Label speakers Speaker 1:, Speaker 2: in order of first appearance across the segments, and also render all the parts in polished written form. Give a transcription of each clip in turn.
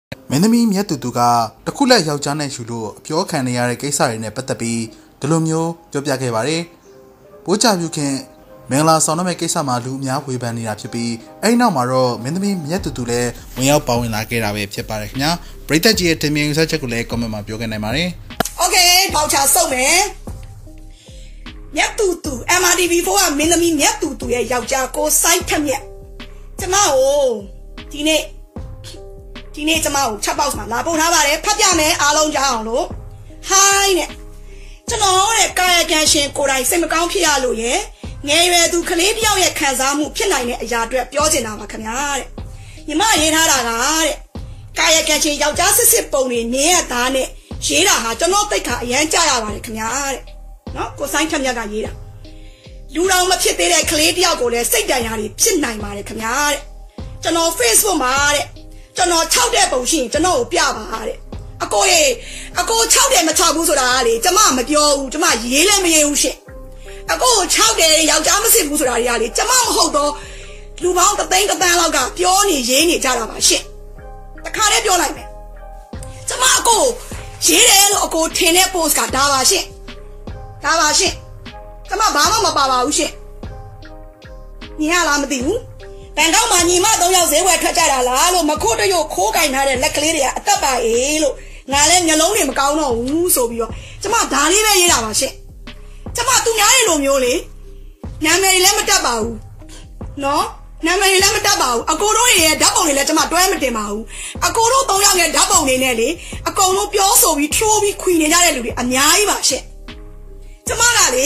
Speaker 1: မင်းသမီးမြတ်တူတူကတခုလက်ယောက်ျားနဲ့ယူလို့အပြောခံနေရတဲ့ကိစ္စတွေနဲ့ပတ်သက်ပြီးဒီလိုမျိုးပြောပြခဲ့ပါတယ်။ပိုးချပြုခင်မင်္ဂလာဆောင်တော့မဲ့ကိစ္စမှာလူအများဝေဖန်နေတာဖြစ်ပြီးအဲ့နောက်မှာတော့မင်းသမီးမြတ်တူတူလည်းဝင်ရောက်ပါဝင်လာခဲ့တာပဲဖြစ်ပါတယ်ခင်ဗျာ။ပရိသတ်ကြီးရဲ့တင်ပြယူဆချက်ကိုလည်း comment မှာပြောခဲ့နိုင်ပါတယ်။
Speaker 2: Okay ပေါချစုံမယ်။မြတ်တူတူ MRTV4 ကမင်းသမီးမြတ်တူတူရဲ့ယောက်ျားကိုစိုက်ထက်မြက်ကျမကိုဒီနေ့ကျမကိုချက်ပေါက်မှာလာပို့ထားပါတယ်ဖတ်ပြမယ်အားလုံးကြားအောင်လို့ Hi နဲ့ကျွန်တော်ရဲ့ကာယကံရှင်ကိုယ်တိုင်စိတ်မကောင်းဖြစ်ရလို့ရယ်ငယ်ရွယ်သူကလေးတစ်ယောက်ရဲ့ခံစားမှုဖြစ်နိုင်တဲ့အရာအတွက်ပြောချင်တာပါခင်ဗျာတဲ့ညီမရေးထားတာကတဲ့ကာယကံရှင်ယောက်ျားစစ်ပုံတွေနင်းရတာနဲ့ရေးတာဟာကျွန်တော်တိတ်ခါအရန်ကြရပါတယ်ခင်ဗျာတဲ့နော်ကိုဆိုင်ထက်မြက်ကရေးတာလူတော်မဖြစ်သေးတဲ့ကလေးတစ်ယောက်ကိုလည်းစိတ်တန်ရာတွေဖြစ်နိုင်ပါတယ်ခင်ဗျာတဲ့ကျွန်တော် Facebook မှာတဲ့ကျွန်တော်6တဲ့ပုံရှိရင်ကျွန်တော်ကိုပြပါတဲ့အကို6တယ်မ6ဘူးဆိုတာလေကျမမပြောဘူးကျမရေးလည်းမရေးဘူးရှင်အကို6တယ်ယောက်ျားမစစ်ဘူးဆိုတာတွေကလေကျမမဟုတ်တော့လူပေါင်း3သိန်းလောက်ကပြောနေရေးနေကြတာပါရှင်တခါတည်းပြောလိုက်မယ်ကျမအကိုရေးတယ်လို့အကိုထင်တဲ့ post ကဒါပါရှင်ကျမဘာမှမပါပါဘူးရှင်ညီရလားမသိဘူးတန်ကောက်မှာညီမ3ယောက်ဈေးဝယ်ထွက်ကြတာလားလို့မခိုးတရုတ်ခိုးကင်ထားတဲ့လက်ကလေးတွေကအသက်ပါအေးလို့ငါလည်းမျက်လုံးတွေမကောင်းတော့ဘူးဆိုပြီးတော့ကျမဒါလေးပဲရေးတာပါရှင့်ကျမသူများရဲ့လိုမျိုးလေနာမည်လည်းမတက်ပါဘူးနော်နာမည်လည်းမတက်ပါဘူးအကိုတို့ရဲ့ဓာတ်ပုံတွေလည်းကျမတွဲမတင်ပါဘူးအကိုတို့3ယောက်ရဲ့ဓာတ်ပုံတွေနဲ့လေအကုန်လုံးပြောဆိုပြီးထိုးပြီးခွေနေကြတဲ့လူတွေအများကြီးပါရှင့်ကျမကလေ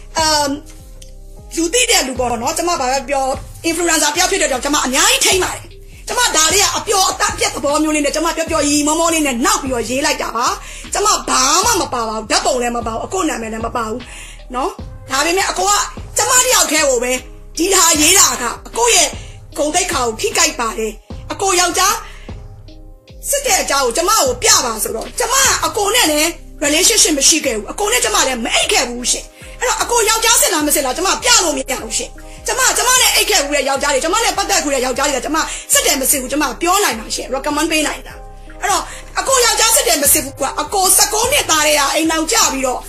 Speaker 2: လူသိတဲ့လူပေါ့နော်ကျမဘာပဲပြော influencer ပြောဖြစ်တဲ့တော့ကျမအများကြီးထိမ့်ပါတယ်ကျမဒါလေးကအပျော်အတက်ပြက်သဘောမျိုးလေးနဲ့ကျမပျော်ရီမောမောလေးနဲ့နောက်ပြီးတော့ရေးလိုက်တာပါကျမဘာမှမပါပါဘူးဓာတ်ပုံလည်းမပါဘူးအကိုနာမည်လည်းမပါဘူးနော်ဒါပေမဲ့အကိုကကျမတယောက်ခဲကိုပဲဒီဟာရေးတာကအကိုရဲ့ဂုံတိတ်ခါကိုခိကိုက်ပါတယ်အကိုယောက်ျားစစ်တဲ့အကြောင်းကိုကျမကိုပြပါဆိုတော့ကျမကအကိုနဲ့လည်း relationship မရှိခဲ့ဘူးအကိုနဲ့ကျမလည်းမအိတ်ခဲ့ဘူးရှင်အဲ့တော့အကိုယောက်ျားစစ်လားမစစ်လားကျမပြလို့မရဘူးရှင်ကျမနဲ့အိတ်ခဲ့ဘူးတဲ့ယောက်ျားတွေကျမနဲ့ပတ်သက်ဘူးတဲ့ယောက်ျားတွေကကျမစစ်တယ်မစစ်ဘူးကျမပြောနိုင်ပါရှင် recommend ပေးနိုင်တာအဲ့တော့အကိုယောက်ျားစစ်တယ်မစစ်ဘူးကအကို19နှစ်သားတဲ့အိမ်အောင်ကြပြီးတော့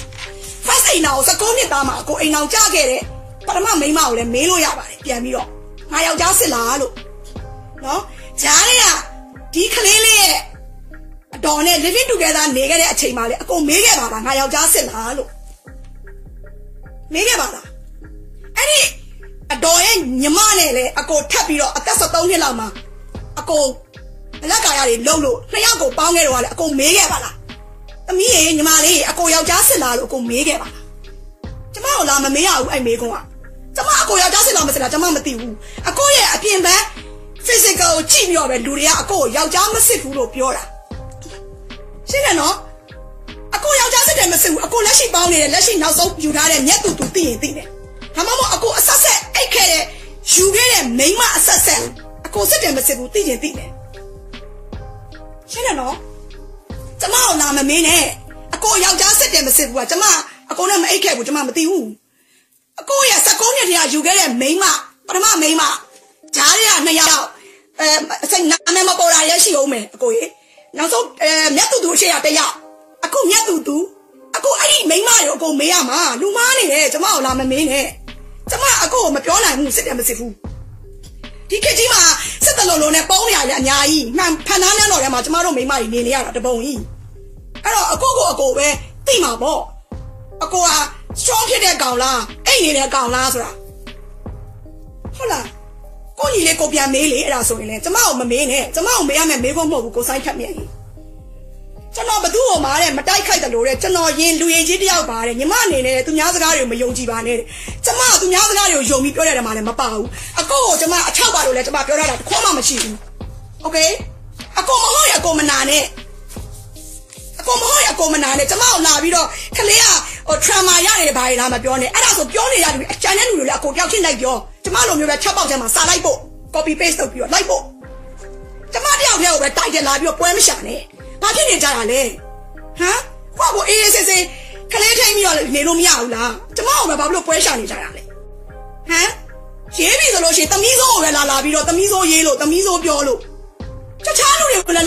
Speaker 2: first အိမ်အောင်19နှစ်သားမှာအကိုအိမ်အောင်ကြခဲ့တဲ့ပထမမိန်းမကိုလည်းမေးလို့ရပါတယ်ပြန်ပြီးတော့ငါယောက်ျားစစ်လားလို့နော်ဂျားလေးကဒီကလေးလေးရဲ့အတော်နဲ့ living together နေခဲ့တဲ့အချိန်မှာလေအကိုမေးခဲ့ပါလားငါယောက်ျားစစ်လားလို့မေးခဲ့ပါလားအဲ့ဒီအတော်ရဲ့ညီမနဲ့လေအကိုထပ်ပြီးတော့အသက်73နှစ်လောက်မှာအကိုအလက်ကာရတွေလုံးလို့2ယောက်ကိုပေါင်းခဲ့တော့လေအကိုမေးခဲ့ပါလားသမီးရေညီမလေးအကိုယောက်ျားစစ်လားလို့အကိုမေးခဲ့ပါလားကျမကိုလာမမေးရဘူးအဲ့မေးခွန်းကကျမအကိုယောက်ျားစစ်လားမစစ်လားကျမမသိဘူးအကိုရဲ့အပြင်ဘက် physical ကိုကြည့်ပြီးတော့ပဲလူတွေကအကိုယောက်ျားမစစ်ဘူးလို့ပြောတာရှင်းတယ်နော်အကိုယောက်ျားစစ်တယ်မစစ်ဘူးအကိုလက်ရှိပေါင်းနေတဲ့လက်ရှိနောက်ဆုံးယူထားတဲ့မျက်တူတူသိရင်သိတယ်ဒါမှမဟုတ်အကိုအဆက်ဆက်အိတ်ခဲ့တဲ့ယူခဲ့တဲ့မိန်းမအဆက်ဆက်အကိုစစ်တယ်မစစ်ဘူးသိရင်သိတယ်ရှင်းတယ်နော်ကျမကိုလာမမင်းနဲ့အကိုယောက်ျားစစ်တယ်မစစ်ဘူးကကျမအကိုနဲ့မအိတ်ခဲ့ဘူးကျမမသိဘူးအကိုရဲ့19နှစ်တည်းကယူခဲ့တဲ့မိန်းမပထမမိန်းမဂျားတွေက2ယောက်စိတ်နာမည်မပေါ်တာရရှိအောင်မယ်အကိုရေနောက်ဆုံးမြတ်တူတူရှေ့ရတယောက်အခုမြတ်တူတူအခုအဲ့ဒီမိန်းမတွေကိုအကိုမေးရမှာလူမားနေတယ်ကျမကိုလာမမင်းနဲ့ကျမအကိုကိုမပြောနိုင်ဘူးစစ်တယ်မစစ်ဘူးဒီခေတ်ကြီးမှာစစ်တလုံးလုံးနဲ့ပေါင်းနေရလေအများကြီးမှန်ဖန်သားနှမ်းတော်ထဲမှာကျမတို့မိန်းမတွေနေနေရတာတပုံကြီးအဲ့တော့အကိုပဲသိမှာပေါ့အကိုက strong ဖြစ်တဲ့ကောင်လားအိတ်နေတဲ့ကောင်လားဆိုတာဟုတ်လားကိုကြီးလေးကိုပြန်မေးလေအဲ့ဒါဆိုရင်လေကျမကိုမမေးနဲ့ကျမကိုမေးရမယ်မေးဖို့မဟုတ်ဘူးကိုဆိုင်ထက်မြက်ကြီးကျွန်တော်ဘသူ့ကိုမားတဲ့မတိုက်ခိုက်တယ်လို့တဲ့ကျွန်တော်ရင်လူရင်ကြီးတယောက်ပါတဲ့ညီမအနေနဲ့သူများစကားတွေကိုမယုံကြည်ပါနဲ့တဲ့ကျမသူများစကားတွေကိုယုံပြီးပြောရတယ်မှလည်းမပါဘူးအကိုကိုကျမအချောက်ပါလို့လည်းကျမပြောရတာတခွမှမရှိဘူးโอเคအကိုမဟုတ်ရအကိုမနာနဲ့ကျမကိုလာပြီးတော့ခလေးကtrauma ရတယ်ဘာလဲလားမပြောနဲ့အဲ့ဒါဆိုပြောနေရတယ်အချမ်းတဲ့လူတွေလည်းအကိုတယောက်ချင်းလိုက်ပြောကျမလိုမျိုးပဲချက်ပေါက်ထဲမှာစာလိုက်ဖို့ copy paste လုပ်ပြီးတော့လိုက်ဖို့ကျမတယောက်တည်းကိုပဲတိုက်တယ်လာပြီးတော့ပွဲမရှာနဲ့ဘာဖြစ်နေကြတာလဲဟမ်ကိုကိုအေးဆေးဆေးခလေးထိန်ပြီးတော့နေလို့မရဘူးလားကျမကိုပဲဘာလို့ပွဲရှာနေကြတာလဲဟမ်ရေးပြီဆိုလို့ရှိရင်သမီးစိုးကိုပဲလာပြီးတော့သမီးစိုးရေးလို့သမီးစိုးပြောလို့ တခြားလူတွေကိုလည်းလိုက်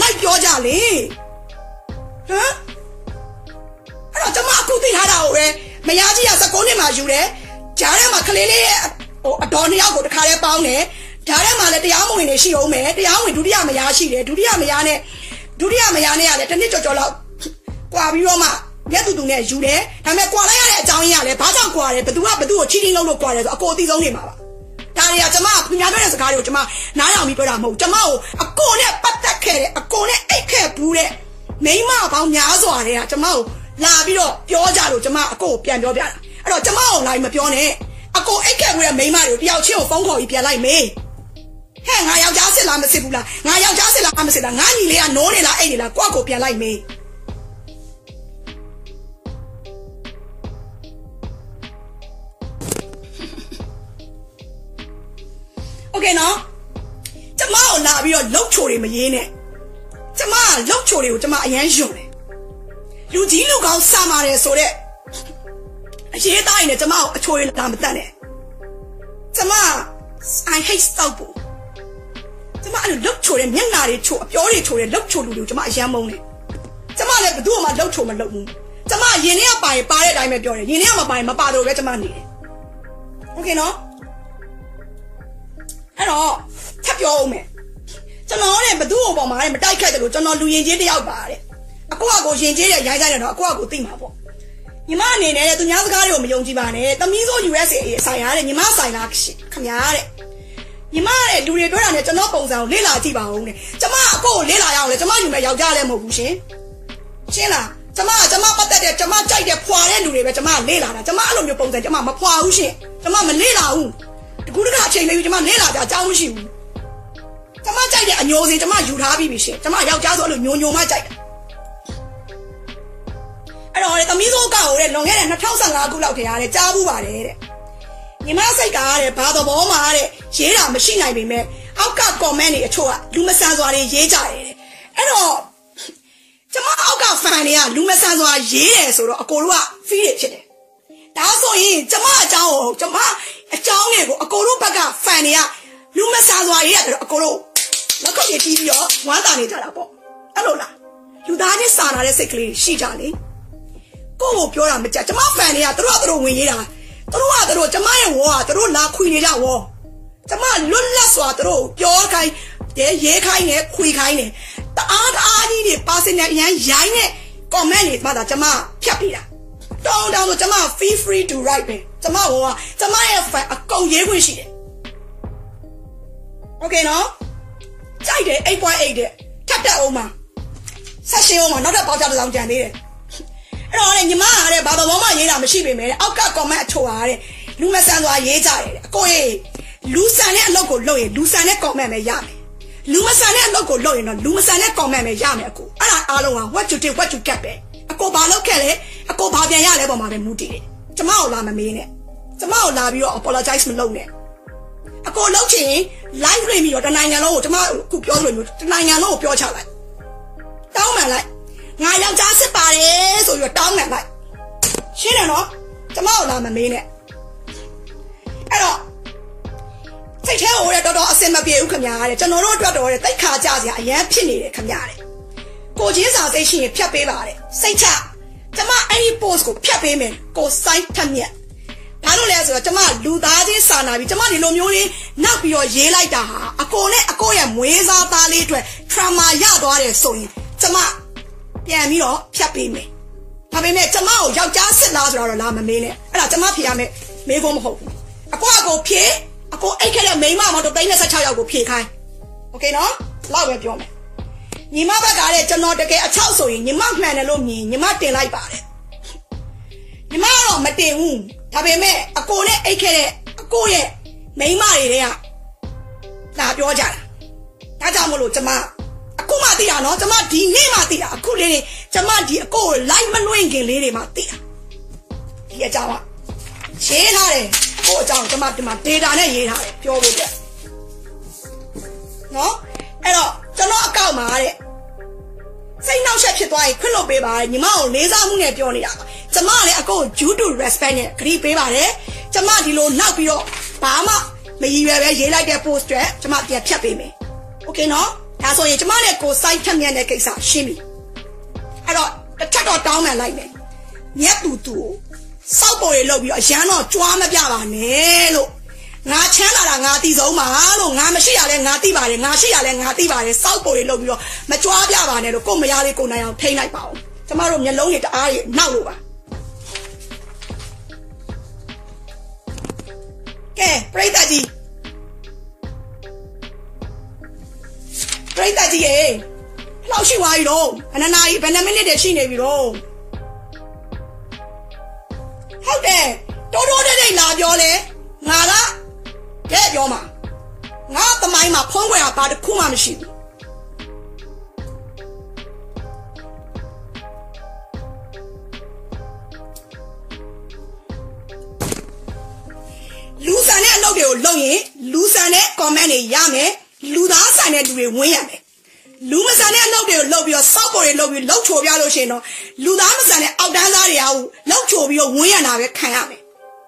Speaker 2: လေဟမ်အဲ့တော့ကျမအခုသိထားတာကိုပဲမယားကြီးက19နှစ်မှယူတယ်ဂျားထဲမှာကလေးလေးဟိုအတော်2ယောက်ကိုတခါလဲပေါင်းတယ်ဂျားထဲမှာလည်းတရားမဝင်နေရှိအောင်မယ်တရားဝင်ဒုတိယမယားရှိတယ်ဒုတိယမယားနဲ့ကလည်းတစ်နှစ်ကျော်လောက်ကွာပြီးတော့မှမျက်တူနဲ့ယူတယ်ဒါပေမဲ့ကွာလိုက်ရတဲ့အကြောင်းရင်းကလည်းဘာကြောင့်ကွာတယ်ဘသူကဘသူ့ကိုချီတင်းလုံးလို့ကွာတယ်ဆိုအကိုအသိဆုံးနေမှာပါဒါတွေကကျမကပညာပေးတဲ့စကားတွေကိုကျမနားထောင်ပြီးပြောတာမဟုတ်ကျမကိုအကိုနဲ့ပတ်သက်ခဲ့တယ်အကိုနဲ့အိတ်ခဲ့ဘူးတဲ့မိမပေါင်းများစွာတဲ့ကကျမကိုလာပြီးတော့ပြောကြလို့ကျမအကိုကိုပြန်ပြောပြတာအဲ့တော့ကျမကိုလာပြီးမပြောနဲ့အကိုအိတ်ခဲ့ဘူးတဲ့မိမတွေကိုတယောက်ချင်းကိုဖုန်းခေါ်ပြီးပြန်လိုက်မေးဟဲ့ငါယောက်ျားစစ်လားမစစ်ဘူးလားငါယောက်ျားစစ်လားမစစ်လားငါညီလေးကနိုးနေလားအိတ်နေလားကိုယ့်ကိုပြန်လိုက်မေးโอเคနော်ကျမကိုလာပြီးတော့လှုပ်ချိုတွေမရေးနဲ့ကျမကလှုပ်ချိုတွေကိုကျမအရန်ယွံတယ်လူကြီးလူကောင်းစမာတယ်ဆိုတဲ့အရေးသားရင်လည်းကျမကိုအချိုတွေလာမတတ်နဲ့ကျမ I hate တောက်ဖို့ကျမအဲ့လိုလှုပ်ချိုတဲ့မျက်နှာတွေချိုအပြောတွေချိုတဲ့လှုပ်ချိုလူတွေကိုကျမအရန်မုန်းတယ်ကျမလည်းဘယ်သူမှလှုပ်ချိုမလုပ်ဘူးကျမရင်ထဲကပါရင်ပါတဲ့အတိုင်းပဲပြောတယ်ရင်ထဲကမပါရင်မပါတော့ပဲကျမနေတယ်โอเคနော်အဲ့တော့ထပ်ပြောအောင်မယ်ကျွန်တော်နဲ့ဘသူ့အပေါ်မှာမတိုက်ခိုက်တယ်လို့ကျွန်တော်လူရင်ချင်းတယောက်ပါတဲ့အကိုကကိုရင်ချင်းတဲ့ရိုင်းဆိုင်တယ်တော့အကိုကကိုသိမှာပေါ့ညီမအနေနဲ့သူများစကားတွေကိုမယုံကြည်ပါနဲ့သမီးဆို USA ဆိုင်ရတဲ့ညီမဆိုင်လားခမရားတဲ့ညီမရဲ့လူတွေပြောတာနဲ့ကျွန်တော်ပုံစံကိုလေ့လာကြည့်ပါဦးတဲ့ကျမအကိုကိုလေ့လာရအောင်လေကျမယူမဲ့ယောက်ျားလည်းမဟုတ်ဘူးရှင်ရှင်းလားကျမပတ်သက်တဲ့ကျမကြိုက်တဲ့ဖွာတဲ့လူတွေပဲကျမလေ့လာတာကျမအဲ့လိုမျိုးပုံစံကျမမဖွာဘူးရှင်ကျမမလေ့လာဘူးတကူတကအချိန်လေးကျမလေ့လာကြအကြောင်းမရှိဘူးကျမကြိုက်တဲ့အညိုစီကျမယူထားပြီးပြီရှင်ကျမယောက်ျားဆိုအဲ့လိုညိုမှကြိုက်တာအဲ့တော့သမီးစိုးကောက်တဲ့လွန်ခဲ့တဲ့2015ခုလောက်ထဲရတယ်ကြားဘူးပါတယ်တဲ့ညီမစိတ်ကတဲ့ဘာသဘောမှာတဲ့ရေးတာမရှိနိုင်ပေမဲ့အောက်က comment တွေအချို့ကလူမဆန်စွာတွေရေးကြတယ်တဲ့အဲ့တော့ကျမအောက်က fan တွေကလူမဆန်စွာရေးတယ်ဆိုတော့အကိုတို့က feel တွေဖြစ်တယ်ဒါဆိုရင်ကျမအကြောင်းတွေကိုအကိုတို့ဘက်က fan တွေကလူမဆန်စွာရေးရတယ်အကိုတို့လက်ခုပ်ကြီးပြီးတော့ဝမ်းသာနေကြတာပေါ့အဲ့လိုလားလူသားချင်းစာနာတဲ့စိတ်ကလေးရှိကြလေကိုကိုပြောတာမကြကျမ fan တွေကသူတို့ဝင်ရေးတာသူတို့ကျမရဲ့ဝေါ်ကသူတို့လာခွေနေကြဝေါ်ကျမလွတ်လပ်စွာသူတို့ပြောခိုင်းတယ်ရေးခိုင်းတယ်ခွေခိုင်းတယ်တအားကြီးတွေပါစင်နဲ့အရန်ရိုင်းနဲ့ comment တွေမှသာကျမဖြတ်ပြီးတာတောင်းဆိုကျမ feel free to write ပဲကျမဝေါ်ကကျမရဲ့ fan အကုန်ရေးခွင့်ရှိတယ်โอเคနော်ကြိုက်တယ် 8.8 တဲ့ထပ်တက်အောင်မှာဆက်ရှင်းအောင်မှာနောက်ထပ်ပေါက်ချတစ်ဆောင်ကြံသေးတယ်အဲ့တော့လေညီမကတဲ့ဘာဘောမှရေးတာမရှိပေမဲ့အောက်က comment အချို့ဟာတဲ့လူမဆန်စွာရေးကြတယ်အကိုရေးလူဆန်တဲ့အလုပ်ကိုလုပ်ရင်လူဆန်တဲ့ comment ပဲရမယ်လူမဆန်တဲ့အလုပ်ကိုလုပ်ရင်တော့လူမဆန်တဲ့ comment ပဲရမယ်အကိုအဲ့ဒါအားလုံးက what you did what you get ပဲအကိုဘာလုပ်ခဲ့လဲအကိုဘာပြန်ရလဲပေါ်မှာပဲမူတည်တယ်ကျမကိုလာမမေးနဲ့ကျမကိုလာပြီးတော့ apologize မလုပ်နဲ့အကိုလုပ်ချင် live လွှင့်ပြီးတော့တနိုင်ငံလုံးကိုကျမခုပြောလို့မျိုးတနိုင်ငံလုံးကိုပြောချလိုက်တောင်းမှန်လိုက်ငါယောက်ျားစစ်ပါတယ်ဆိုပြီးတော့တောင်းမှန်လိုက်ရှင်းတယ်နော်ကျမကိုလာမမေးနဲ့အဲ့တော့စိတ်ထဲကိုရတော်အစင်မပြေဘူးခင်ဗျာတဲ့ကျွန်တော်တို့အတွက်တော့တိတ်ခါကြစရာအရန်ဖြစ်နေတယ်ခင်ဗျာတဲ့ကိုချင်းစာသိရှိရင်ဖြတ်ပေးပါတဲ့စိတ်ချကျမအဲ့ဒီ post ကိုဖြတ်ပေးမယ်ကိုစိုက်ထက်မြက်ဘာလို့လဲဆိုတော့ကျမလူသားချင်းစာနာပြီးကျမဒီလိုမျိုးလေးနောက်ပြီးတော့ရေးလိုက်တာဟာအကိုနဲ့အကိုရဲ့မွေးစားသားလေးအတွက် trauma ရသွားတယ်ဆိုရင်ကျမပြန်ပြီးတော့ဖြတ်ပေးမယ်ဒါပေမဲ့ကျမကိုယောက်ျားစစ်လားဆိုတော့လာမမေးနဲ့အဲ့ဒါကျမဖြေရမယ်မေးဖို့မဟုတ်ဘူးအကိုဖြေအကိုအိတ်ခဲ့တဲ့မိန်းမတော့36ယောက်ကိုဖြေခိုင်းโอเคနော်လောက်ပဲပြောမယ်ညီမဘက်ကလည်းကျွန်တော်တကယ်အချောက်ဆိုရင်ညီမမှန်တယ်လို့မြင်ညီမတင်လိုက်ပါတယ်ညီမကတော့မတင်ဘူးဒါပေမဲ့အကိုနဲ့အိတ်ခဲ့တဲ့အကိုရဲ့မိန်းမတွေကလာပြောကြတာဒါကြောင့်မလို့ကျမအခုမှသိတာနော်ကျမဒီနေ့မှသိတာအခုလေးတွေကျမဒီအကိုကို live မနှွင့်ခင်လေးတွေမှသိတာဒီအကြောင်းကရေးထားတယ်ကိုအကြောင်းကျမဒီမှာ data နဲ့ရေးထားတယ်ပြောဖို့အတွက်နော်အဲ့တော့ကျွန်တော်အကောက်မှာတဲ့စိတ်နှောက်ယှက်ဖြစ်သွားရင်ခွင့်လွှတ်ပေးပါညီမကိုလေးစားမှုနဲ့ပြောနေတာပါကျမလည်းအကိုကို due to respect နဲ့ဂရုပေးပါတယ်ကျမဒီလိုနောက်ပြီးတော့ဘာမှမရည်ရွယ်ပဲရေးလိုက်တဲ့ post တွေကျမပြန်ဖြတ်ပေးမယ်โอเคနော်ဒါဆိုရင်ကျမနဲ့ကိုစိုက်ထက်မြက်တဲ့ကိစ္စရှင်းပြီအဲ့တော့တစ်ချက်တော့တောင်းမှန်လိုက်မယ်မြက်တူစောက်ပေါ်ရေလုပ်ပြီးအရန်တော့ကြွားမပြပါနဲ့လို့ငါချမ်းလာတာငါတီဆုံးပါလို့ငါမရှိရလဲငါတီးပါတယ်ငါရှိရလဲငါတီးပါတယ်စောက်ပေါ်ရေလုပ်ပြီးတော့မကြွားပြပါနဲ့လို့ကိုမရလေးကိုနိုင်အောင်ထိန်းလိုက်ပါဦးကျမတို့မျက်လုံးတွေတအားကြီးနောက်လို့ပါကဲပြိတ္တကြီးရေလောက်ရှိသွားပြီတော့ဘယ်နှနာရီဘယ်နှမိနစ်တည်းရှိနေပြီတော့ဟုတ်တယ်တိုးတိတ်လာပြောလေငါကတဲ့ပြောမှာငါသမိုင်းမှာဖုံးကွယ်တာဘာတစ်ခုမှမရှိဘူးလူဆန်တဲ့အလုပ်တွေကိုလုပ်ရင်လူဆန်တဲ့ comment တွေရမယ်လူသားဆန်တဲ့လူတွေဝင်ရမယ်လူမဆန်တဲ့အလုပ်တွေကိုလုပ်ပြီးတော့စောက်ပေါ်တွေလုပ်ပြီးလှုပ်ချိုပြလို့ရှိရင်တော့လူသားမဆန်တဲ့အောက်တန်းသားတွေကလှုပ်ချိုပြီးတော့ဝင်ရတာပဲခံရမယ်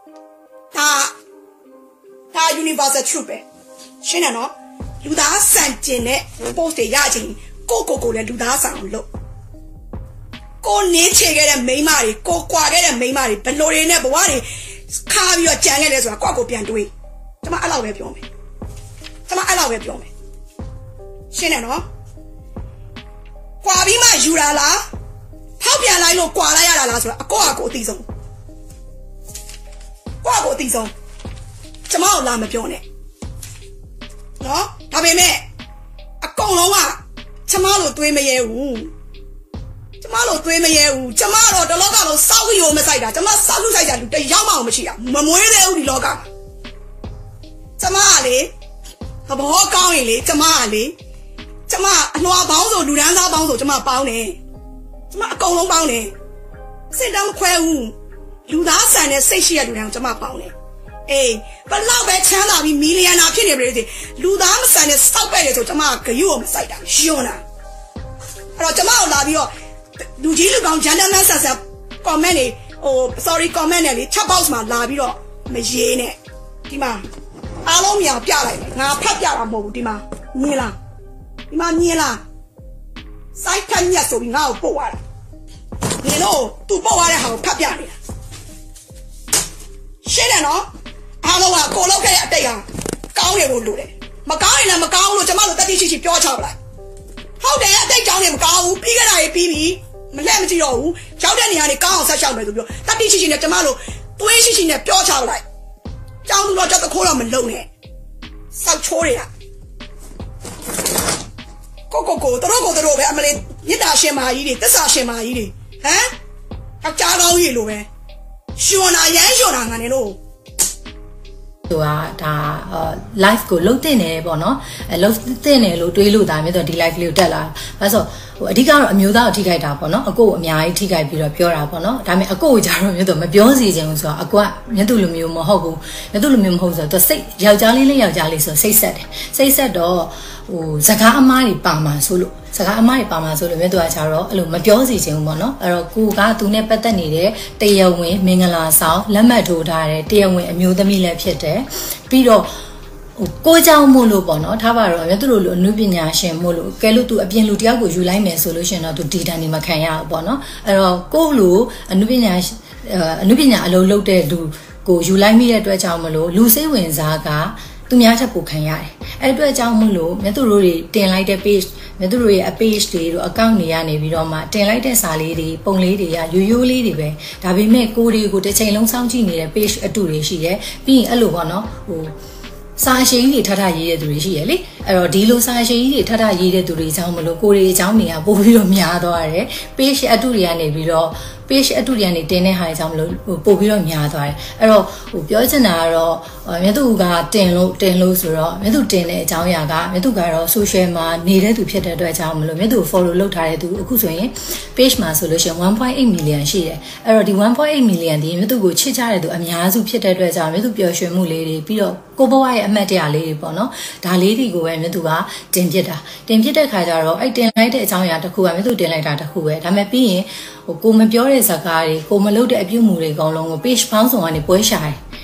Speaker 2: ဒါ universal truth ပဲရှင်းတယ်နော်လူသားဆန်ကျင်တဲ့ post တွေရချင်းကိုလည်းလူသားဆန်အောင်လုပ်ကိုနင်းချေခဲ့တဲ့မိန်းမတွေကိုကွာခဲ့တဲ့မိန်းမတွေဘလိုတွေနဲ့ဘဝတွေခါပြီးတော့ကြံခဲ့တယ်ဆိုတာကိုပြန်တွေးကျွန်မအဲ့လောက်ပဲပြောမယ်ရှင်းတယ်နော်ကွာပြီးမှယူလာလားဖောက်ပြန်လိုက်လို့ကွာလိုက်ရတာလားဆိုတော့အကိုအသိဆုံးကျမတို့လာမပြောနဲ့နော်ဒါပေမဲ့အကုန်လုံးကကျမတို့တွေးမရဲဘူးကျမတို့တော့ဒီလောကလုံးစောက်ရီကိုမဆိုင်တာကျမစောက်လူဆိုင်တာလူတယောက်မှမရှိတာမမွေးသေးဘူးဒီလောကမှာကျမကလေသဘောကောင်းရင်လေကျမအလွှာပေါင်းဆိုလူဒန်းသားပေါင်းဆိုကျမပေါင်းတယ်ကျမအကုန်လုံးပေါင်းတယ်စစ်တမ်းမခွဲဘူးလူသားဆန်တဲ့စိတ်ရှိရလူတိုင်းကျမပေါင်းတယ်အေးဘလောက်ပဲချမ်းသာပြီးမီလီယံနာဖြစ်နေပြီလေလူသားမဆန်တဲ့စောက်ပဲ့တယ်ဆိုကျမဂရုကိုမစိုက်တာရှင်းလားအဲ့တော့ကျမကိုလာပြီးတော့လူကြီးလူကောင်း gentleman ဆန် comment တွေsorry comment နဲ့လေ chat box မှာလာပြီးတော့မရေးနဲ့ဒီမှာအားလုံးမြောင်ပြလိုက်မယ်ငါဖတ်ပြတာမဟုတ်ဘူးဒီမှာမြင်လားစိုက်ခန့်ညက်ဆိုပြီးငါ့ကိုပို့သွားတာနင်တို့သူပို့သွားတဲ့ဟာကိုဖတ်ပြနေတာရှင်းတယ်နော်အားလုံးကကိုလောက်ခဲ့တဲ့အတိတ်ဟာကောင်းတယ်လို့လို့တယ်မကောင်းရင်လည်းမကောင်းလို့ကျမတို့တတိရှိရှိပြောချပလိုက်ဟုတ်တယ်အတိတ်ကြောင်းနေမကောင်းဘူးပြီးခဲ့တာရေးပြီးပြီမလက်မကြည့်တော့ဘူးရောက်တဲ့နေရာနေကောင်းအောင်ဆက်ရှောက်မယ်ဆိုပြီးတတိရှိရှိနဲ့ကျမတို့သွေးရှိရှိနဲ့ပြောချပလိုက်ကြောင်းတော့တခိုးတော့မလုံနဲ့စောက်ချိုးတွေကကိုတို့ပဲအမလေးမြစ်တာရှင်မာကြီးတွေတစ္ဆာရှင်မာကြီးတွေဟမ်ယောက်ျားကောင်းကြီးလိုပဲရှင်နာရမ်းရှင်နာငါနေလို့
Speaker 3: သူကဒါ live ကိုလုံးတင်နေတယ်ပေါ့နော်လုံးတင်နေလို့တွေးလို့ဒါမျိုးတော့ဒီ live လေးကိုတက်လာဒါဆိုအဓိကတော့အမျိုးသားကိုထိခိုက်တာပေါ့နော်အကိုအများကြီးထိခိုက်ပြီးတော့ပြောတာပေါ့နော်ဒါပေမဲ့အကိုကိုကြတော့မျိုးတော့မပြောစီချင်ဘူးဆိုတော့အကိုကမြတ်သူလူမျိုးမဟုတ်ဘူးမြတ်သူလူမျိုးမဟုတ်ဆိုတော့စိတ်ယောက်ျားလေးဆိုစိတ်ဆက်တော့စကားအမားတွေပါမှာဆိုလို့မြတ်သူကကြတော့အဲ့လိုမပြောစီချင်ဘူးပေါ့နော်အဲ့တော့ကိုကသူနဲ့ပတ်သက်နေတဲ့တရားဝင်မင်္ဂလာဆောင်လက်မှတ်ထိုးထားတဲ့တရားဝင်အမျိုးသမီးလည်းဖြစ်တယ်ပြီးတော့ကိုเจ้าမို့လို့ပေါ့နော်ထားပါတော့မြတ်သူတို့လိုအနုပညာရှင်မို့လို့ကဲလို့သူအပြင်လူတယောက်ကိုယူလိုက်မယ်ဆိုလို့ရှင်တော့သူဒီတန်နေမခံရဘူးပေါ့နော်အဲ့တော့ကိုလိုအနုပညာအလုပ်လုပ်တဲ့လူကိုယူလိုက်မိတဲ့အတွက်ကြောင့်မလို့လူစိတ်ဝင်စားကသူများချက်ပိုခံရတယ်အဲ့အတွက်ကြောင့်မလို့မြတ်သူတို့တွေတင်လိုက်တဲ့ page မြတ်သူတို့ရဲ့ page တွေတို့ account တွေကနေပြီးတော့မှတင်လိုက်တဲ့စာလေးတွေပုံလေးတွေကရိုးလေးတွေပဲဒါပေမဲ့ကိုတွေကိုတစ်ချိန်လုံးစောင့်ကြည့်နေတဲ့ page အတူတွေရှိတယ်ပြီးရင်အဲ့လိုပေါ့နော်စာအရှိကြီးတွေထထရေးတဲ့သူတွေရှိရလေအဲ့တော့ဒီလိုစာအရှိကြီးတွေထထရေးတဲ့သူတွေကြောင့်မလို့ကိုတွေအကြောင်းတွေကပို့ပြီးတော့များသွားတယ် page အတူတွေကနေပြီးတော့ page အတူတွေကနေတင်တဲ့ဟာတွေကြောင့်မလို့ပို့ပြီးတော့များသွားတယ်အဲ့တော့ပြောချင်တာကတော့မြတ်သူကတင်လို့ဆိုတော့မြတ်သူတင်တဲ့အကြောင်းအရာကမြတ်သူကတော့ social မှာနေတဲ့သူဖြစ်တဲ့အတွက်ကြောင့်မလို့မြတ်သူ follow လုပ်ထားတဲ့သူအခုဆိုရင် page မှာဆိုလို့ရှိရင် 1.8 million ရှိတယ်အဲ့တော့ဒီ 1.8 million ဒီမြတ်သူကိုချစ်ကြတဲ့သူအများစုဖြစ်တဲ့အတွက်ကြောင့်မြတ်သူပျော်ရွှင်မှုလေးတွေပြီးတော့ကိုဘဝရဲ့အမှတ်တရလေးတွေပေါ့နော်ဒါလေးတွေကိုပဲမြတ်သူကတင်ဖြစ်တဲ့ခါကျတော့အဲ့တင်လိုက်တဲ့အကြောင်းအရာတစ်ခုကမြတ်သူတင်လိုက်တာတစ်ခုပဲဒါပေမဲ့ပြီးရင်ကိုမပြောတဲ့ဇာတ်ကားတွေကိုမလုပ်တဲ့အပြုအမူတွေအကုန်လုံးကို page ပေါင်းစုံကနေပွဲရှာတယ်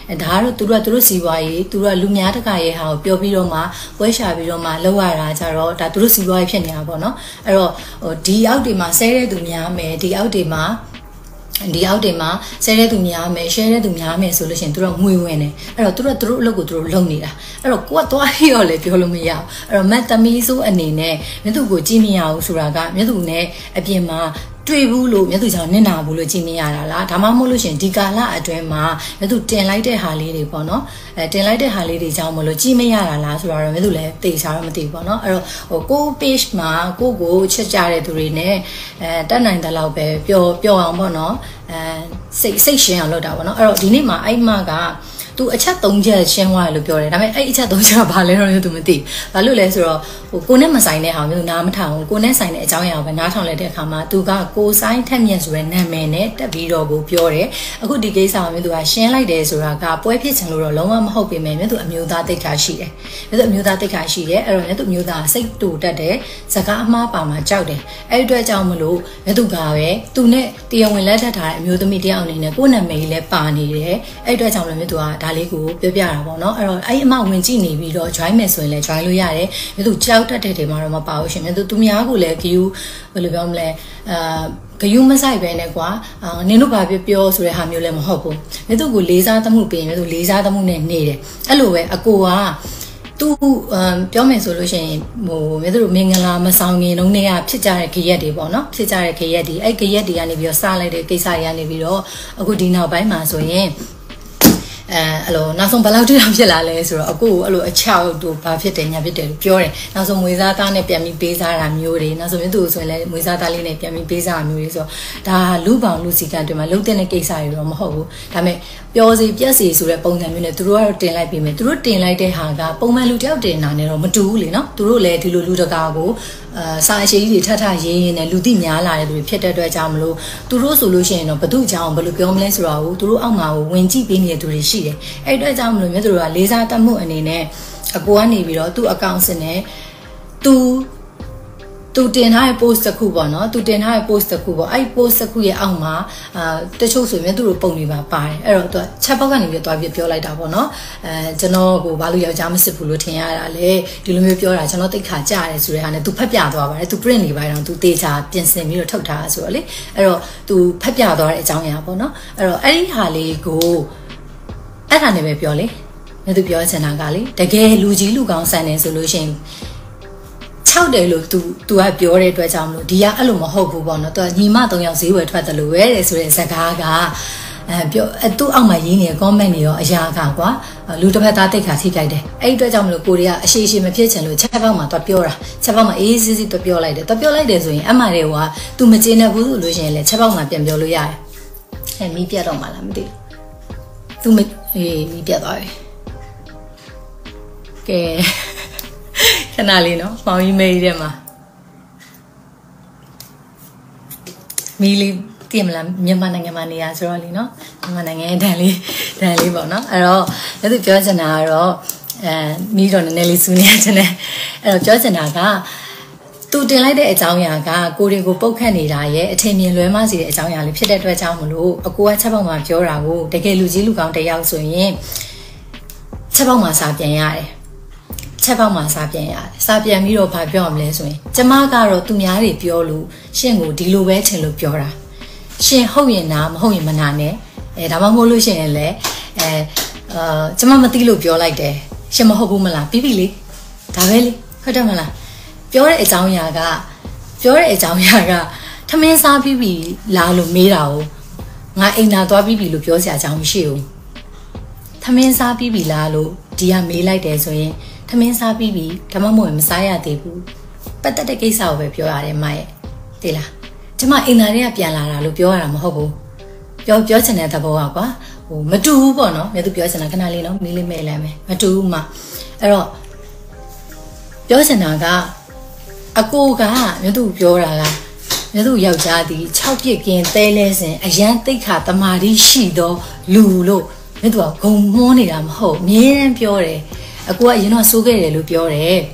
Speaker 3: ဒါကတော့သူတို့စီပွားရေးသူတို့ကလူများတကာရဲ့ဟာကိုပြောပြီးတော့မှပွဲရှာပြီးတော့မှလောက်ရတာကြတော့ဒါသူတို့စီပွားရေးဖြစ်နေတာပေါ့နော်အဲ့တော့ဒီအောက်တွေမှာဆဲတဲ့သူများမယ်ဒီအောက်တွေမှာဆဲတဲ့သူများမယ် share တဲ့သူများမယ်ဆိုလို့ရှိရင်သူတို့ငွေဝင်တယ်အဲ့တော့သူတို့အလုပ်ကိုသူတို့လုပ်နေတာအဲ့တော့ကိုကသွားပြီးတော့လည်းပြောလို့မရဘူးအဲ့တော့မတ်သမီးဆိုအနေနဲ့မြတ်သူကိုကြည့်မရဘူးဆိုတာကမြတ်သူနဲ့အပြင်မှာတွေ့ဘူးလို့မြတ်သူကြောင့်နစ်နာဘူးလို့ကြည့်မရတာလားဒါမှမဟုတ်လို့ရှင်ဒီကာလအတွင်းမှာမြတ်သူတင်လိုက်တဲ့ဟာလေးတွေပေါ့နော်တင်လိုက်တဲ့ဟာလေးတွေကြောင့်မလို့ကြည့်မရတာလားဆိုတော့မြတ်သူလည်းသိစားတော့မသိဘူးပေါ့နော်အဲ့တော့ကို page မှာကိုချက်ကြတဲ့သူတွေနဲ့တက်နိုင်တဲ့လောက်ပဲပြောအောင်ပေါ့နော်စိတ်ရှင်းအောင်လုပ်တာပေါ့နော်အဲ့တော့ဒီနေ့မှာအဲ့မကသူအချက်3ချက်ရှင်းသွားတယ်လို့ပြောတယ်ဒါပေမဲ့အဲ့အချက်3ချက်ကဘာလဲတော့သူမသိဘူးဘာလို့လဲဆိုတော့ကိုနဲ့မဆိုင်တဲ့ဟာမျိုးနားမထောင်ဘူးကိုနဲ့ဆိုင်တဲ့အကြောင်းအရာကိုပဲနားထောင်လိုက်တဲ့အခါမှာသူကကိုဆိုင်ထက်မြက်ဆိုတဲ့နာမည်နဲ့တက်ပြီးတော့ကိုပြောတယ်အခုဒီကိစ္စကိုမျိုးသူကရှင်းလိုက်တယ်ဆိုတာကပွဲဖြစ်ချင်လို့တော့လုံးဝမဟုတ်ပေမဲ့မျိုးသူအမျိုးသားတိတ်ခါရှိတယ်မျိုးသူအမျိုးသားတိတ်ခါရှိတယ်အဲ့တော့မျိုးသူအမျိုးသားစိတ်တူတတ်တယ်စကားအမှားပါမှာကြောက်တယ်အဲ့အတွက်ကြောင့်မလို့မျိုးသူကပဲသူနဲ့တရားဝင်လက်ထပ်ထားတဲ့အမျိုးသမီးတယောက်အနေနဲ့ကိုနာမည်ကြီးလည်းပါနေတယ်အဲ့အတွက်ကြောင့်လည်းမျိုးသူကဒါလေးကိုပြောပြတာပေါ့နော်အဲ့တော့အဲ့အမဝင်ကြည့်နေပြီးတော့ join မယ်ဆိုရင်လည်း join လို့ရတယ်မြသူကြောက်တတ်တဲ့တွေမှာတော့မပါဘူးရှင်မြသူများကိုလည်းဂယူဘယ်လိုပြောမလဲဂယူမဆိုင်ပဲနဲ့ကွာနင်တို့ဘာပြောဆိုတဲ့ဟာမျိုးလည်းမဟုတ်ဘူးမြသူကိုလေးစားသမှုပြင်မြသူလေးစားသမှုနဲ့နေတယ်အဲ့လိုပဲအကိုကသူပြောမယ်ဆိုလို့ရှိရင်မြသူတို့မင်္ဂလာမဆောင်ခင်တုန်းကဖြစ်ကြတဲ့ခရက်တွေပေါ့နော်ဖြစ်ကြတဲ့ခရက်တွေအဲ့ခရက်တွေကနေပြီးတော့စလိုက်တဲ့ကိစ္စတွေကနေပြီးတော့အခုဒီနောက်ပိုင်းမှာဆိုရင်အဲ့လိုနောက်ဆုံးဘယ်လောက်တိတောင်ဖြစ်လာလဲဆိုတော့အခုအဲ့လိုအချောက်တို့ဘာဖြစ်တယ်ညာဖြစ်တယ်လို့ပြောတယ်နောက်ဆုံးမွေးစားသားနဲ့ပြန်ပြီးပေးစားတာမျိုးတွေနောက်ဆုံးမြတ်သူဆိုရင်လည်းမွေးစားသားလေးနဲ့ပြန်ပြီးပေးစားတာမျိုးတွေဆိုတော့ဒါလူပေါင်းလူစီကံတွေမှာလုံးတဲ့ကိစ္စတွေတော့မဟုတ်ဘူးဒါပေမဲ့ပျော်စီပြက်စီဆိုတဲ့ပုံစံမျိုးနဲ့သူတို့ကတော့တင်လိုက်ပြီးမယ်သူတို့တင်လိုက်တဲ့ဟာကပုံမှန်လူတယောက်တင်တာနဲ့တော့မတူဘူးလေနော်သူတို့လည်းဒီလိုလူတကာကိုစာအရှိကြီးတွေထထရေးရင်းနဲ့လူသိများလာတဲ့သူတွေဖြစ်တဲ့အတွက်ကြောင့်မလို့သူတို့ဆိုလို့ရှိရင်တော့ဘသူ့ကြောင့်ဘယ်လိုပြောမလဲဆိုတော့သူတို့အောက်မှာဝင်ကြည့်ပေးနေတဲ့သူတွေရှိတယ်အဲ့အတွက်ကြောင့်မလို့မြတ်သူတို့ကလေးစားတတ်မှုအနေနဲ့အကိုကနေပြီးတော့သူ့အကောင့်စနဲ့သူတင်ထားတဲ့ post တစ်ခုပေါ့နော်သူတင်ထားတဲ့ post တစ်ခုပေါ့အဲ့ post တစ်ခုရဲ့အောက်မှာတချို့ဆိုရင်သူတို့ပုံတွေပါပါတယ်အဲ့တော့သူချက်ပေါက်ကနေပြီးတော့တွားပြီးပြောလိုက်တာပေါ့နော်ကျွန်တော်ကိုဘာလို့ယောက်ျားမစစ်ဘူးလို့ထင်ရတာလေဒီလိုမျိုးပြောတာကျွန်တော်တိတ်ခါကြရတယ်ဆိုတဲ့ဟာနဲ့သူဖက်ပြသွားပါတယ်သူ print နေပါတယ်သူတေချာပြင်ဆင်ပြီးတော့ထုတ်ထားတာဆိုတော့လေအဲ့တော့သူဖက်ပြသွားတဲ့အကြောင်းအရာပေါ့နော်အဲ့တော့အဲ့ဒီဟာလေးကိုအဲ့ဒါနဲ့ပဲပြောလေသူပြောချင်တာကလေတကယ်လူကြီးလူကောင်းဆန်တယ်ဆိုလို့ရှိရင်6တယ်လို့ तू ကပြောတဲ့အတွက်ကြောင့်မလို့ဒီကအဲ့လိုမဟုတ်ဘူးပေါ့နော် तू ညီမ3ယောက်ဈေးဝယ်ထွက်တယ်လို့ပဲတဲ့ဆိုတဲ့စကားကပြောသူ့အောက်မှာရင်းနေတဲ့ comment တွေရောအရာကကွာလူတစ်ဖက်သားတိတ်ခါထိကြိုက်တယ်အဲ့ဒီအတွက်ကြောင့်မလို့ကိုရီးယားအရှိမဖြစ်ချင်လို့ချက်ပေါက်မှာ तू ပြောတာချက်ပေါက်မှာအေးစစ်စစ် तू ပြောလိုက်တယ် तू ပြောလိုက်တယ်ဆိုရင်အမှန်တွေက तू မကျေနပ်ဘူးဆိုလို့ရှိရင်လည်းချက်ပေါက်မှာပြန်ပြောလို့ရတယ်မီးပြတ်တော့မှလားမသိဘူး तू မီးပြတ်သွားပြီကဲခဏလေးနော်မောင်ကြီးမေးတဲ့မှာမီလီတည်မလားမြန်မာနိုင်ငံမှာနေရဆိုတော့လीနော်မြန်မာနိုင်ငံရဲ့ဒဏ်လေးပေါ့နော်အဲ့တော့လည်းသူပြောချင်တာကတော့မီးတော့နည်းနည်းလေးစူးနေရတယ်အဲ့တော့ပြောချင်တာကသူတင်လိုက်တဲ့အကြောင်းအရာကကိုတွေကိုပုတ်ခတ်နေတာရဲ့အထင်မြင်လွဲမစီတဲ့အကြောင်းအရာလေးဖြစ်တဲ့အတွက်ကြောင့်မလို့အကိုကချက်ပေါက်မှာပြောတာကိုတကယ်လူကြီးလူကောင်းတယောက်ဆိုရင်ချက်ပေါက်မှာစာပြန်ရတယ်ချက်ပေါက်မှာစာပြန်ရတယ်စာပြန်ပြီးတော့ဘာပြောရမလဲဆိုရင်ကျမကတော့သူများတွေပြောလို့ရှင့်ကိုဒီလိုပဲထင်လို့ပြောတာရှင်ဟုတ်ရင်နာမဟုတ်ရင်မနာနဲ့ဒါမှမဟုတ်လို့ရှင်ရင်လည်းကျမမသိလို့ပြောလိုက်တယ်ရှင်မဟုတ်ဘူးမလားပြီးပြီလေဒါပဲလေဟုတ်တယ်မလားပြောတဲ့အကြောင်းအရာကထမင်းစားပြီးပြီလားလို့မေးတာကိုငါအိမ်သာသွားပြီးပြီလို့ပြောစရာအကြောင်းမရှိဘူးထမင်းစားပြီးပြီလားလို့ဒီကမေးလိုက်တယ်ဆိုရင်ထမင်းစားပြီးပြီဒါမှမဟုတ်မစားရသေးဘူးပတ်သက်တဲ့ကိစ္စကိုပဲပြောရတယ်မရဲ့သိလားကျမအိမ်သားတွေကပြန်လာတာလို့ပြောရတာမဟုတ်ဘူးပြောချင်တဲ့သဘောကွာဟိုမတူဘူးပေါ့နော်မြတ်သူပြောချင်တာခဏလေးနော်မီးလေးမဲ့လမ်းမယ်မတူဘူးမှအဲ့တော့ပြောချင်တာကအကိုကမြတ်သူပြောတာကမြတ်သူယောက်ျားဒီ6ပြစ်ကင်းသဲလဲစဉ်အရန်တိတ်ခါတမာတိရှိသောလူလို့မြတ်သူကဂုံမွန်းနေတာမဟုတ်အမြဲတမ်းပြောတယ်အကိုကအရင်တော့စိုးခဲ့တယ်လို့ပြောတယ်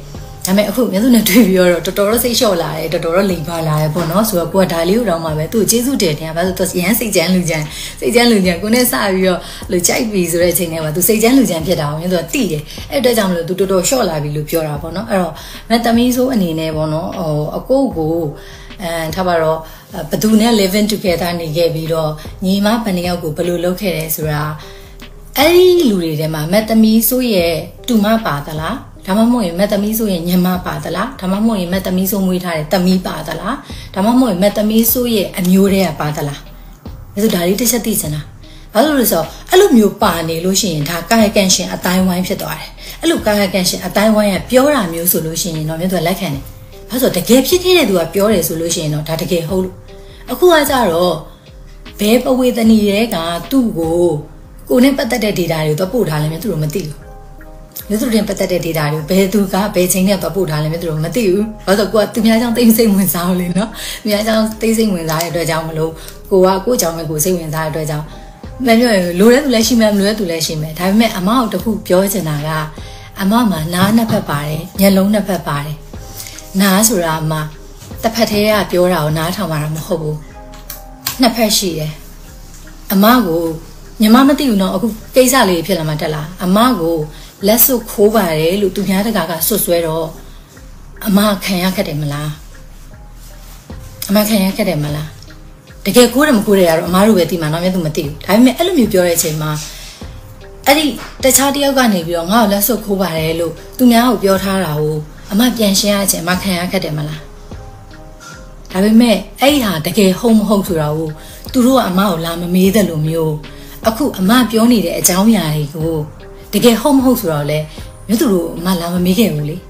Speaker 3: ဒါပေမဲ့အခုမြတ်သူနဲ့တွေ့ပြီးတော့တော်တော်စိတ်လျှော့လာတယ်တော်တော်လိမ်ပါလာတယ်ပေါ့နော်ဆိုတော့ကိုကဒါလေးကိုတော့မှပဲသူ့ကျေးဇူးတင်တယ်ဘာလို့သူရမ်းစိတ်ချမ်းလူချမ်းကိုနဲ့စပြီးတော့လူကြိုက်ပြီဆိုတဲ့အချိန်ထဲမှာသူစိတ်ချမ်းလူချမ်းဖြစ်တာအောင်သူကတိတယ်အဲ့အတွက်ကြောင့်မလို့သူတော်တော်လျှော့လာပြီလို့ပြောတာပေါ့နော်အဲ့တော့မက်သမီးဆိုအနေနဲ့ပေါ့နော်အကိုကိုထားပါတော့ဘသူနဲ့ living together နေခဲ့ပြီးတော့ညီမဘယ်နှယောက်ကိုဘယ်လိုလုပ်ခဲ့တယ်ဆိုတာအဲ့ဒီလူတွေထဲမှာမက်သမီးဆိုရဲ့တူမပါသလားဒါမှမဟုတ်ရင်မက်သမီးဆိုရင်ညမပါသလားဒါမှမဟုတ်ရင်မက်သမီးဆိုမွေးထားတဲ့သမီးပါသလားဒါမှမဟုတ်ရင်မက်သမီးဆိုရဲ့အမျိုးတွေကပါသလားဒါဆိုဒါလေးတစ်ချက်သိချင်တာဘာလို့လဲဆိုတော့အဲ့လိုမျိုးပါနေလို့ရှိရင်ဒါကာယကံရှင်အတိုင်းဝိုင်းဖြစ်သွားတယ်အဲ့လိုကာယကံရှင်အတိုင်းဝိုင်းကပြောတာမျိုးဆိုလို့ရှိရင်တော့မြတ်သူလက်ခံတယ်ဘာလို့တကယ်ဖြစ်ခဲ့တဲ့သူကပြောတယ်ဆိုလို့ရှိရင်တော့ဒါတကယ်ဟုတ်လို့အခုကကြတော့ဘဲပဝေသနီတွေကသူ့ကိုနဲ့ပတ်သက်တဲ့ data တွေကိုတော့ပို့ထားလဲမြတ်သူတို့မသိဘူးမြတ်သူတို့ပတ်သက်တဲ့ data တွေဘယ်သူကဘယ်ချိန်နဲ့တော့ပို့ထားလဲမြတ်သူတို့မသိဘူးဘာလို့ကိုကသူများကြောင့်သိစိတ်ဝင်စားလို့လေနော်သူများကြောင့်သိစိတ်ဝင်စားတဲ့အတွက်ကြောင့်မလို့ကိုကကိုကြောင့်ပဲကိုစိတ်ဝင်စားတဲ့အတွက်ကြောင့်မပြောရင်လိုတဲ့သူလည်းရှိမယ်မလိုတဲ့သူလည်းရှိမယ်ဒါပေမဲ့အမအောင်တစ်ခုပြောချင်တာကအမမှာနားနှစ်ဖက်ပါတယ်မျက်လုံးနှစ်ဖက်ပါတယ်နားဆိုတာအမတစ်ဖက်သေးကပြောတာကိုနားထောင်မှာမဟုတ်ဘူးနှစ်ဖက်ရှိတယ်အမကိုညီမမသိဘူးနော်အခုကိစ္စလေးဖြစ်လာမှတက်လာအမကိုလက်စွပ်ခိုးပါတယ်လို့သူများတကာကဆွတ်ဆွဲတော့အမခံရခက်တယ်မလားအမခံရခက်တယ်မလားတကယ်ခိုးတယ်မခိုးတယ်ကတော့အမတို့ပဲသိမှာနော်မြတ်သူမသိဘူးဒါပေမဲ့အဲ့လိုမျိုးပြောတဲ့အချိန်မှာအဲ့ဒီတခြားတယောက်ကနေပြီးတော့ငါ့ကိုလက်စွပ်ခိုးပါတယ်လို့သူများကိုပြောထားတာကိုအမပြန်ရှင်းရခြင်းအမခံရခက်တယ်မလားဒါပေမဲ့အဲ့ဒီဟာတကယ်ဟုတ်မဟုတ်ဆိုတာကိုသူတို့ကအမကိုလာမမေးတဲ့လိုမျိုးအခုအမပြောနေတဲ့အကြောင်းအရာတွေကိုတကယ်ဟုတ်မဟုတ်ဆိုတော့လေမြတ်သူတို့အမလာမမေးခဲ့ဘူးလေ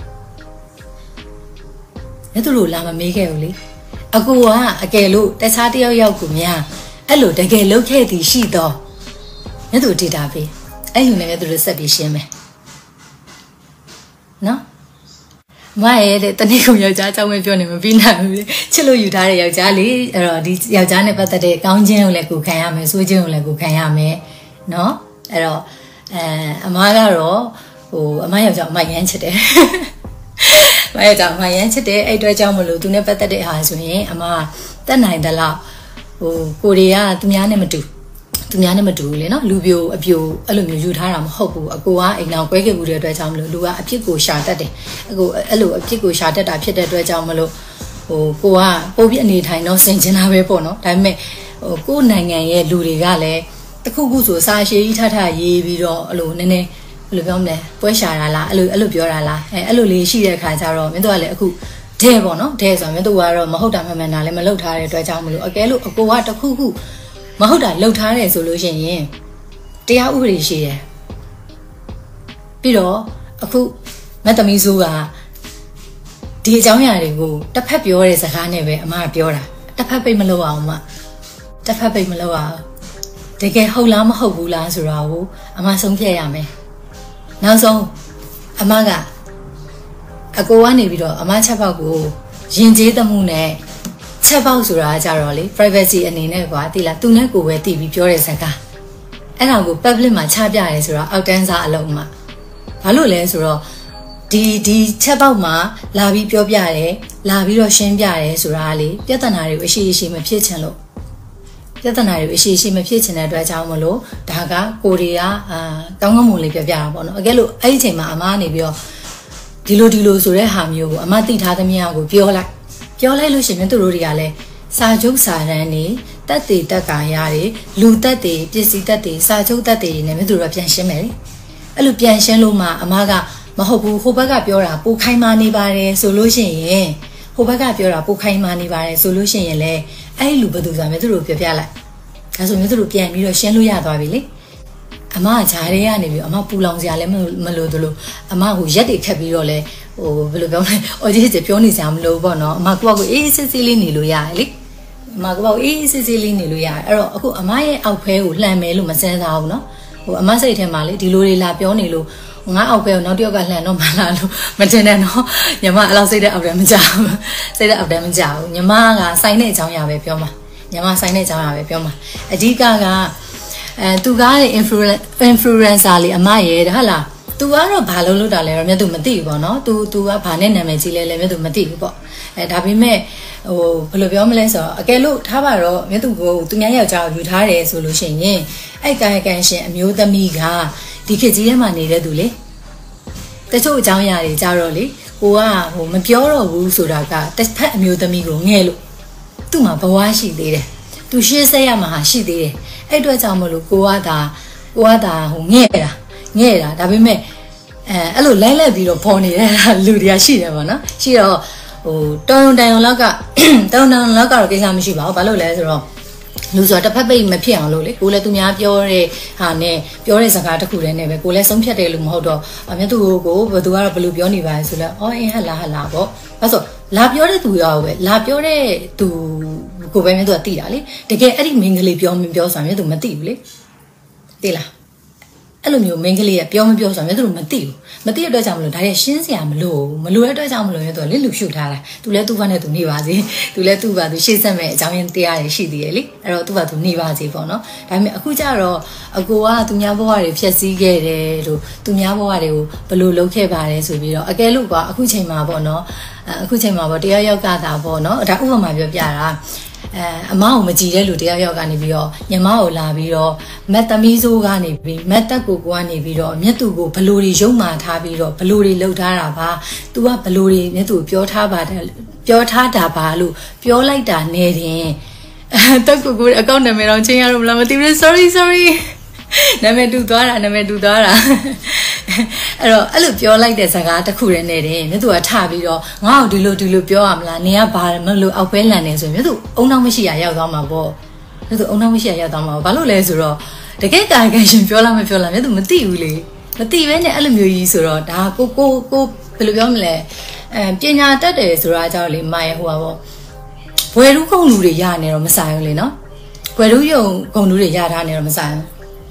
Speaker 3: မြတ်သူတို့လာမမေးခဲ့ဘူးလေအကူကအကယ်လို့တခြားတယောက်ယောက်ကိုများအဲ့လိုတကယ်လုပ်ခဲ့သည်ရှိတော့မြတ်သူဒေတာပေးအဲ့ယူနေမြတ်သူတို့ဆက်ပြီးရှင်းမယ်နော်မရဲ့တဲ့တနေ့ကုန်ယောက်ျားအကြောင်းပဲပြောနေမပြီးနိုင်ဘူးချစ်လို့ယူထားတဲ့ယောက်ျားလေးအဲ့တော့ဒီယောက်ျားနဲ့ပတ်သက်တဲ့ကောင်းခြင်းကိုလည်းကိုခံရမယ်ဆိုးခြင်းကိုလည်းကိုခံရမယ်နော်အဲ့တော့အမကတော့အမယောက်ျားအမရမ်းချစ်တယ်မယောက်ျားအမရမ်းချစ်တယ်အဲ့အတွက်ကြောင့်မလို့သူနဲ့ပတ်သက်တဲ့အားဆိုရင်အမတက်နိုင်တယ်လို့ကိုတွေကသူများနဲ့မတူလေနော်လူပြိုအပြိုအဲ့လိုမျိုးယူထားတာမဟုတ်ဘူးအကိုကအိမ်အောင်ကွဲခဲ့မှုတဲ့အတွက်ကြောင့်မလို့လူကအဖြစ်ကိုရှာတတ်တယ်အကိုအဲ့လိုအဖြစ်ကိုရှာတတ်တာဖြစ်တဲ့အတွက်ကြောင့်မလို့ကိုကပို့ပြီးအနေထိုင်တော့ဆင်ကျင်တာပဲပေါ့နော်ဒါပေမဲ့ကိုယ်နိုင်ငံရဲ့လူတွေကလည်းတခုခုဆိုစာရှည်ကြီးထရေးပြီးတော့အဲ့လိုနည်းနည်းဘယ်လိုပြောမလဲပွဲရှာတာလားအဲ့လိုပြောတာလားအဲ့လိုလေးရှိတဲ့အခါကျတော့မင်းတို့ကလည်းအခုဒဲပေါ့နော်ဒဲဆိုတော့မင်းတို့ကတော့မဟုတ်တာမှန်တာလည်းမလုပ်ထားတဲ့အတွက်ကြောင့်မလို့အကယ်လို့အကိုကတခုခုမဟုတ်တာလှုပ်ထားတယ်ဆိုလို့ရှိရင်တရားဥပဒေရှိတယ်ပြီးတော့အခုမတ်သမီးစုကဒီအကြောင်းအရာတွေကိုတစ်ဖက်ပြောတဲ့စကားနဲ့ပဲအမကပြောတာတစ်ဖက်ပိတ်မလုပ်အောင်မတစ်ဖက်ပိတ်မလုပ်အောင်တကယ်ဟုတ်လားမဟုတ်ဘူးလားဆိုတာကိုအမဆုံးဖြတ်ရမယ်နောက်ဆုံးအမကအကိုကနေပြီးတော့အမချက်ပေါက်ကိုရင်ကျေးသမှုနဲ့ချက်ပေါက်ဆိုတာကြတော့လေ privacy အနေနဲ့ကွာတိလားသူနဲ့ကိုပဲတည်ပြီးပြောတဲ့စကားအဲ့ဒါကို public မှာချပြရဲဆိုတော့အောက်တန်းစားအလုံးမှာဘာလို့လဲဆိုတော့ဒီချက်ပေါက်မှာလာပြီးပြောပြတယ်လာပြီးတော့ရှင်းပြတယ်ဆိုတာလေပြဿနာတွေကိုအရှိရှိမဖြစ်ချင်လို့ပြဿနာတွေကိုအရှိရှိမဖြစ်ချင်တဲ့အတွက်ကြောင့်မလို့ဒါကကိုတွေကကောင်းကောင်းမွန်လေးပြပြတာပေါ့နော်အကယ်လို့အဲ့ဒီအချိန်မှာအမားနေပြီးတော့ဒီလိုဆိုတဲ့ဟာမျိုးကိုအမသိထားသမျှကိုပြောလိုက်လို့ရှိရင်သူတို့တွေကလည်းစာချုပ်စာတမ်းတွေတက်တည်တက်ကာရတွေလူတက်တည်ပစ္စည်းတက်တည်စာချုပ်တက်တည်တွေနဲ့သူတို့ကပြန်ရှင်းမယ်လေအဲ့လိုပြန်ရှင်းလို့မှအမကမဟုတ်ဘူးဟိုဘက်ကပြောတာပိုခိုင်းမာနေပါတယ်ဆိုလို့ရှိရင်ဟိုဘက်ကပြောတာပိုခိုင်းမာနေပါတယ်ဆိုလို့ရှိရင်လည်းအဲ့လူဘယ်သူဆိုမှသူတို့ပြောပြလိုက်ဒါဆိုမျိုးသူတို့ပြန်ပြီးတော့ရှင်းလို့ရသွားပြီလေအမကဂျားတွေကနေပြီးအမပူလောင်စရာလည်းမလိုသလိုအမကိုရက်တွေခက်ပြီးတော့လဲဘယ်လိုပြောမလဲအော်ကြီးပြောနေစရာမလိုပေါ့နော်အမကိုကအေးစစ်စစ်လေးနေလို့ရတယ်လေအမကအေးစစ်စစ်လေးနေလို့ရတယ်အဲ့တော့အခုအမရဲ့အောက်ဖဲကိုလှန်မယ်လို့မစမ်းစားဘူးနော်အမစိတ်ထဲမှာလေဒီလိုတွေလာပြောနေလို့ငါအောက်ဖဲကိုနောက်တစ်ယောက်ကလှန်တော့မလာလို့မတင်နဲ့နော်ညီမအဲ့လောက်စိတ်တဲ့အောက်တန်းမကြောက်ဘူးစိတ်တဲ့အောက်တန်းမကြောက်ဘူးညီမကစိုင်းတဲ့အကြောင်းအရာပဲပြောမှာညီမစိုင်းတဲ့အကြောင်းအရာပဲပြောမှာအဓိကသူကားတဲ့ influencer လေးအမရဲ့တဲ့ဟုတ်လား तू ကတော့ဘာလို့လုပ်တာလဲတော့မြတ်သူမသိဘူးပေါ့နော် तू ကဘာနဲ့နာမည်ကြီးလဲမြတ်သူမသိဘူးပေါ့ဒါပေမဲ့ဟိုဘယ်လိုပြောမလဲဆိုတော့အကယ်လို့ထားပါတော့မြတ်သူကိုသူများယောက်ျားကိုယူထားတယ်ဆိုလို့ရှိရင်အဲ့ကာယကံရှင်အမျိုးသမီးကဒီခေတ်ကြီးထဲမှာနေတဲ့သူလေတချို့အကြောင်းအရာတွေကြတော့လေကိုကဟိုမပြောတော့ဘူးဆိုတာကတစ်ဖက်အမျိုးသမီးကိုငဲ့လို့သူ့မှာဘဝရှိသေးတယ်သူရှေ့ဆက်ရမှာရှိသေးတယ်အဲ့အတွက်ကြောင့်မလို့ကိုကဒါဟိုငဲ့တာဒါပေမဲ့အဲ့လိုလိုက်လက်ပြီးတော့ပေါ်နေတဲ့လူတွေကရှိတယ်ပေါ့နော်ရှိတော့ဟိုတောင်လောက်ကတောင်လောက်ကတော့ကိစ္စမရှိပါဘူးဘာလို့လဲဆိုတော့လူဆိုတာတစ်ဖက်ပိတ်မဖြစ်အောင်လို့လေကိုလည်းသူများပြောတဲ့ဟာနဲ့ပြောတဲ့စကားတစ်ခုတည်းနဲ့ပဲကိုလည်းဆုံးဖြတ်တယ်လို့မဟုတ်တော့မြတ်သူကိုဘယ်သူကတော့ဘယ်လိုပြောနေပါလဲဆိုတော့အော်အင်းဟလာပေါ့အဲဆိုလာပြောတဲ့သူရောပဲလာပြောတဲ့သူကိုပဲမြတ်သူကသိတာလေတကယ်အဲ့ဒီမင်းကလေးပြောဆိုတာမြတ်သူမသိဘူးလေသိလားအဲ့လိုမျိုးမင်းကလေးကပြောမပြောဆိုတာမြတ်သူမသိဘူးမသိတဲ့အတွက်ကြောင့်မလို့ဒါရဲ့ရှင်းစရာမလိုတဲ့အတွက်ကြောင့်မလို့ရတော့လေလူဖြူထားတာသူလည်းသူ့ဘာနဲ့သူနေပါစေသူလည်းသူ့ဘာသူရှေ့ဆက်မဲ့အကြောင်းရင်းတရားတွေရှိသေးတယ်လေအဲ့တော့သူ့ဘာသူနေပါစေပေါ့နော်ဒါပေမဲ့အခုကျတော့အကိုကသူများဘဝတွေဖြည့်ဆည်းခဲ့တယ်လို့သူများဘဝတွေကိုဘယ်လိုလုပ်ခဲ့ပါတယ်ဆိုပြီးတော့အကယ်လို့ကအခုချိန်မှာပေါ့နော်အခုချိန်မှာပေါ့တရားရောက်ကတာပေါ့နော်ဒါဥပမာပြောပြတာအမအောင်မကြည်တဲ့လူတယောက်ကနေပြီးတော့ညီမကိုလာပြီးတော့မက်သမီးဆိုးကနေပြီးမက်တက်ကိုကနေပြီးတော့မြတ်သူကိုဘလိုတွေရုံမာထားပြီးတော့ဘလိုတွေလှုပ်ထားတာပါ तू ကဘလိုတွေမြတ်သူပြောထားပါတယ်ပြောထားတာပါလို့ပြောလိုက်တာနေတယ်တက်ကိုအကောင့်နာမည်တော့ချင်းရတော့မလားမသိဘူး sorry နာမည်တူသွားတာအဲ့တော့အဲ့လိုပြောလိုက်တဲ့စကားတစ်ခုတည်းနဲ့တင်မြတ်သူကထပြီးတော့ငါ့ကိုဒီလိုပြောရမလားနင်ကဘာမလို့အောက်ပဲလန်နေဆိုရင်မြတ်သူအုံနောက်မရှိရရောက်သွားမှာပေါ့မြတ်သူအုံနောက်မရှိရရောက်သွားမှာဘာလို့လဲဆိုတော့တကယ်ကာယကံရှင်ပြောလားမပြောလားမြတ်သူမသိဘူးလေမသိဘဲနဲ့အဲ့လိုမျိုးကြီးဆိုတော့ဒါကိုဘယ်လိုပြောမလဲပညာတတ်တယ်ဆိုတာကြောင့်လေမိုင်ဟိုပါပေါ့ဘွယ်လူကုန်လူတွေရနေတော့မဆိုင်ဘူးလေနော်ဘွယ်လူယုံကုန်လူတွေရထားနေတော့မဆိုင်ဘူး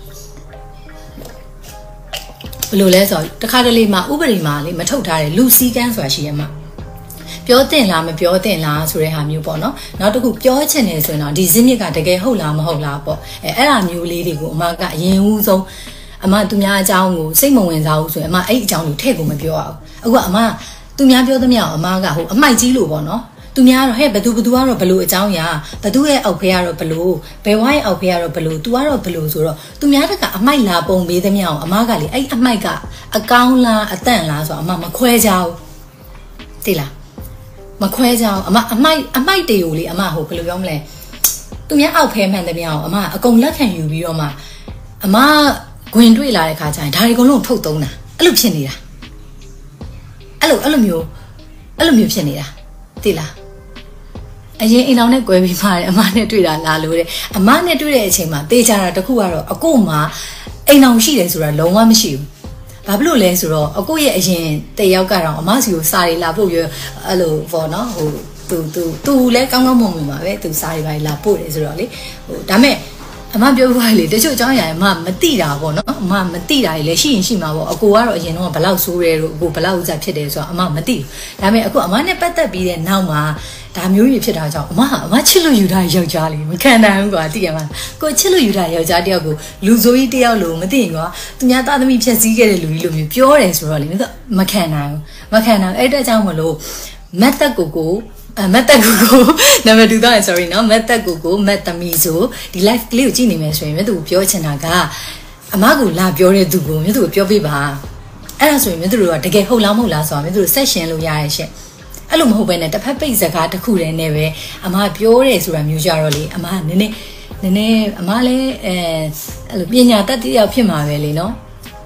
Speaker 3: ဘယ်လိုလဲဆိုတော့တခါတလေမှာဥပဒေမှာလေမထုတ်ထားတဲ့လူစည်းကမ်းဆိုတာရှိရမှာပြောတင်လားမပြောတင်လားဆိုတဲ့ဟာမျိုးပေါ့နော်နောက်တစ်ခုပြောချင်တယ်ဆိုရင်တော့ဒီဇင်းမြစ်ကတကယ်ဟုတ်လားမဟုတ်လားပေါ့အဲ့ဒါမျိုးလေးတွေကိုအမကအရင်ဦးဆုံးအမသူများအကြောင်းကိုစိတ်မဝင်စားဘူးဆိုရင်အမအဲ့အကြောင်းကိုထည့်ကိုမပြောအောင်အခုကအမသူများပြောသမျှအောင်အမကဟိုအမိုက်ကြီးလို့ပေါ့နော်သူများတော့ဟဲ့ဘသူကတော့ဘလို့အကြောင်းရာဘသူရဲ့အောက်ဖေးကတော့ဘလို့ဘယ်ဝိုင်းအောက်ဖေးကတော့ဘလို့ तू ကတော့ဘလို့ဆိုတော့သူများတကအမိုက်လာပုံပေးသမျှအောင်အမကလေအဲ့အမိုက်ကအကောင်းလားအတန့်လားဆိုတော့အမမခွဲကြဘူးသိလားမခွဲကြအောင်အမိုက်တွေကိုလေအမဟိုဘယ်လိုပြောမလဲသူများအောက်ဖေးမှန်သမျှအောင်အမအကုန်လက်ခံယူပြီးတော့မှအမဂွင်တွေ့လာတဲ့ခါကျရင်ဒါတွေအကုန်လုံးထုတ်သုံးတာအဲ့လိုဖြစ်နေတာအဲ့လိုမျိုးဖြစ်နေတာသိလားအရင်အိမ်အောင်နဲ့꿰ပြီးပါတယ်အမနဲ့တွေ့တာလာလို့တဲ့အမနဲ့တွေ့တဲ့အချိန်မှာတေးကြတာတခုကတော့အကိုမှအိမ်အောင်ရှိတယ်ဆိုတာလုံးဝမရှိဘူးဘာဖြစ်လို့လဲဆိုတော့အကိုရဲ့အရင်တယောက်ကတော့အမစီကိုစာရီလာပို့ရအဲ့လိုပေါ့နော်ဟိုသူလည်းကောင်းကောင်းမွန်မွန်ပါပဲသူစာရီပါလာပို့တယ်ဆိုတော့လေဟိုဒါမဲ့အမပြောပါလေတချို့အကြောင်းအရာအမမသိတာပေါ့နော်အမမသိတာလည်းရှိရင်ရှိမှာပေါ့အကိုကတော့အရင်တော့ဘလောက်ဆိုးရဲလို့အကိုဘလောက်ဥစားဖြစ်တယ်ဆိုတော့အမမသိဘူးဒါပေမဲ့အခုအမနဲ့ပတ်သက်ပြီးတဲ့နောက်မှာဒါမျိုးကြီးဖြစ်တာကြောင့်အမချစ်လို့ယူတာယောက်ျားလေးမခံနိုင်ဘူးကွာသိရမှာကိုချစ်လို့ယူတာယောက်ျားတယောက်ကိုလူဆိုးကြီးတယောက်လို့မသိရင်ကွာသူများသားသမီးဖြည့်ဆည်းခဲ့တဲ့လူကြီးလိုမျိုးပြောတယ်ဆိုတော့လေမခံနိုင်ဘူးအဲ့တဲ့ကြောင့်မလို့မတ်တက်ကိုမတ်တက်ကိုနာမည်တူတော့ sorry နော်မတ်တက်ကိုမတ်သမီးဆိုဒီ live ကလေးကိုကြည့်နေမယ်ဆိုရင်မြတ်သူကိုပြောချင်တာကအမကိုလာပြောတဲ့သူကိုမြတ်သူကိုပြောပြပါအဲ့ဒါဆိုရင်မြတ်သူကတကယ်ဟုတ်လားမဟုတ်လားဆိုတာမြတ်သူဆက်ရှင်လို့ရရဲ့ရှင့်အဲ့လိုမဟုတ်ဘဲနဲ့တစ်ဖက်ပိတ်စကားတစ်ခုတည်းနဲ့ပဲအမပြောတယ်ဆိုတာမျိုးကြတော့လေအမနည်းနည်းအမလည်းအဲ့လိုပညာတတ်တယောက်ဖြစ်မှာပဲလေနော်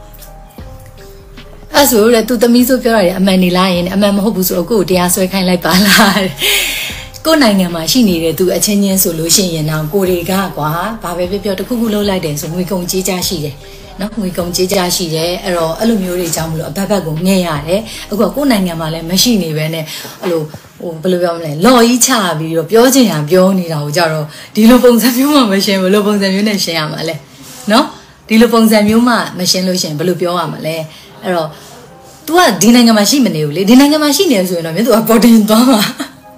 Speaker 3: အဲ့ဆိုရသူသမီးဆိုပြောရတယ်အမှန်နေလားရင်အမှန်မဟုတ်ဘူးဆိုအခုတရားဆွဲခိုင်းလိုက်ပါလားကိုယ်နိုင်ငံမှာရှိနေတဲ့သူအချင်းချင်းဆိုလို့ရှိရင်တော့ကိုတွေကကွာဘာပဲပြောတခုခုလုပ်လိုက်တယ်ဆိုငွေကုန်ကြေးကြရှိတယ်နော်ငွေကုန်ကြေးကြရှိတယ်အဲ့တော့အဲ့လိုမျိုးတွေကြောင့်မလို့အဘက်ကိုငဲ့ရတယ်အခုကိုယ်နိုင်ငံမှာလည်းမရှိနေပဲနဲ့အဲ့လိုဟိုဘယ်လိုပြောမလဲလော်ကြီးချပြီးတော့ပြောချင်တာပြောနေတာကိုကြတော့ဒီလိုပုံစံမျိုးမှမရှင်းဘယ်လိုပုံစံမျိုးနဲ့ရှင်းရမှာလဲနော်ဒီလိုပုံစံမျိုးမှမရှင်းလို့ရှိရင်ဘယ်လိုပြောရမှာလဲအဲ့တော့ तू ကဒီနိုင်ငံမှာရှိမနေဘူးလေဒီနိုင်ငံမှာရှိနေဆိုရင်တော့မင်း तू ကပေါ်တင်သွားမှာ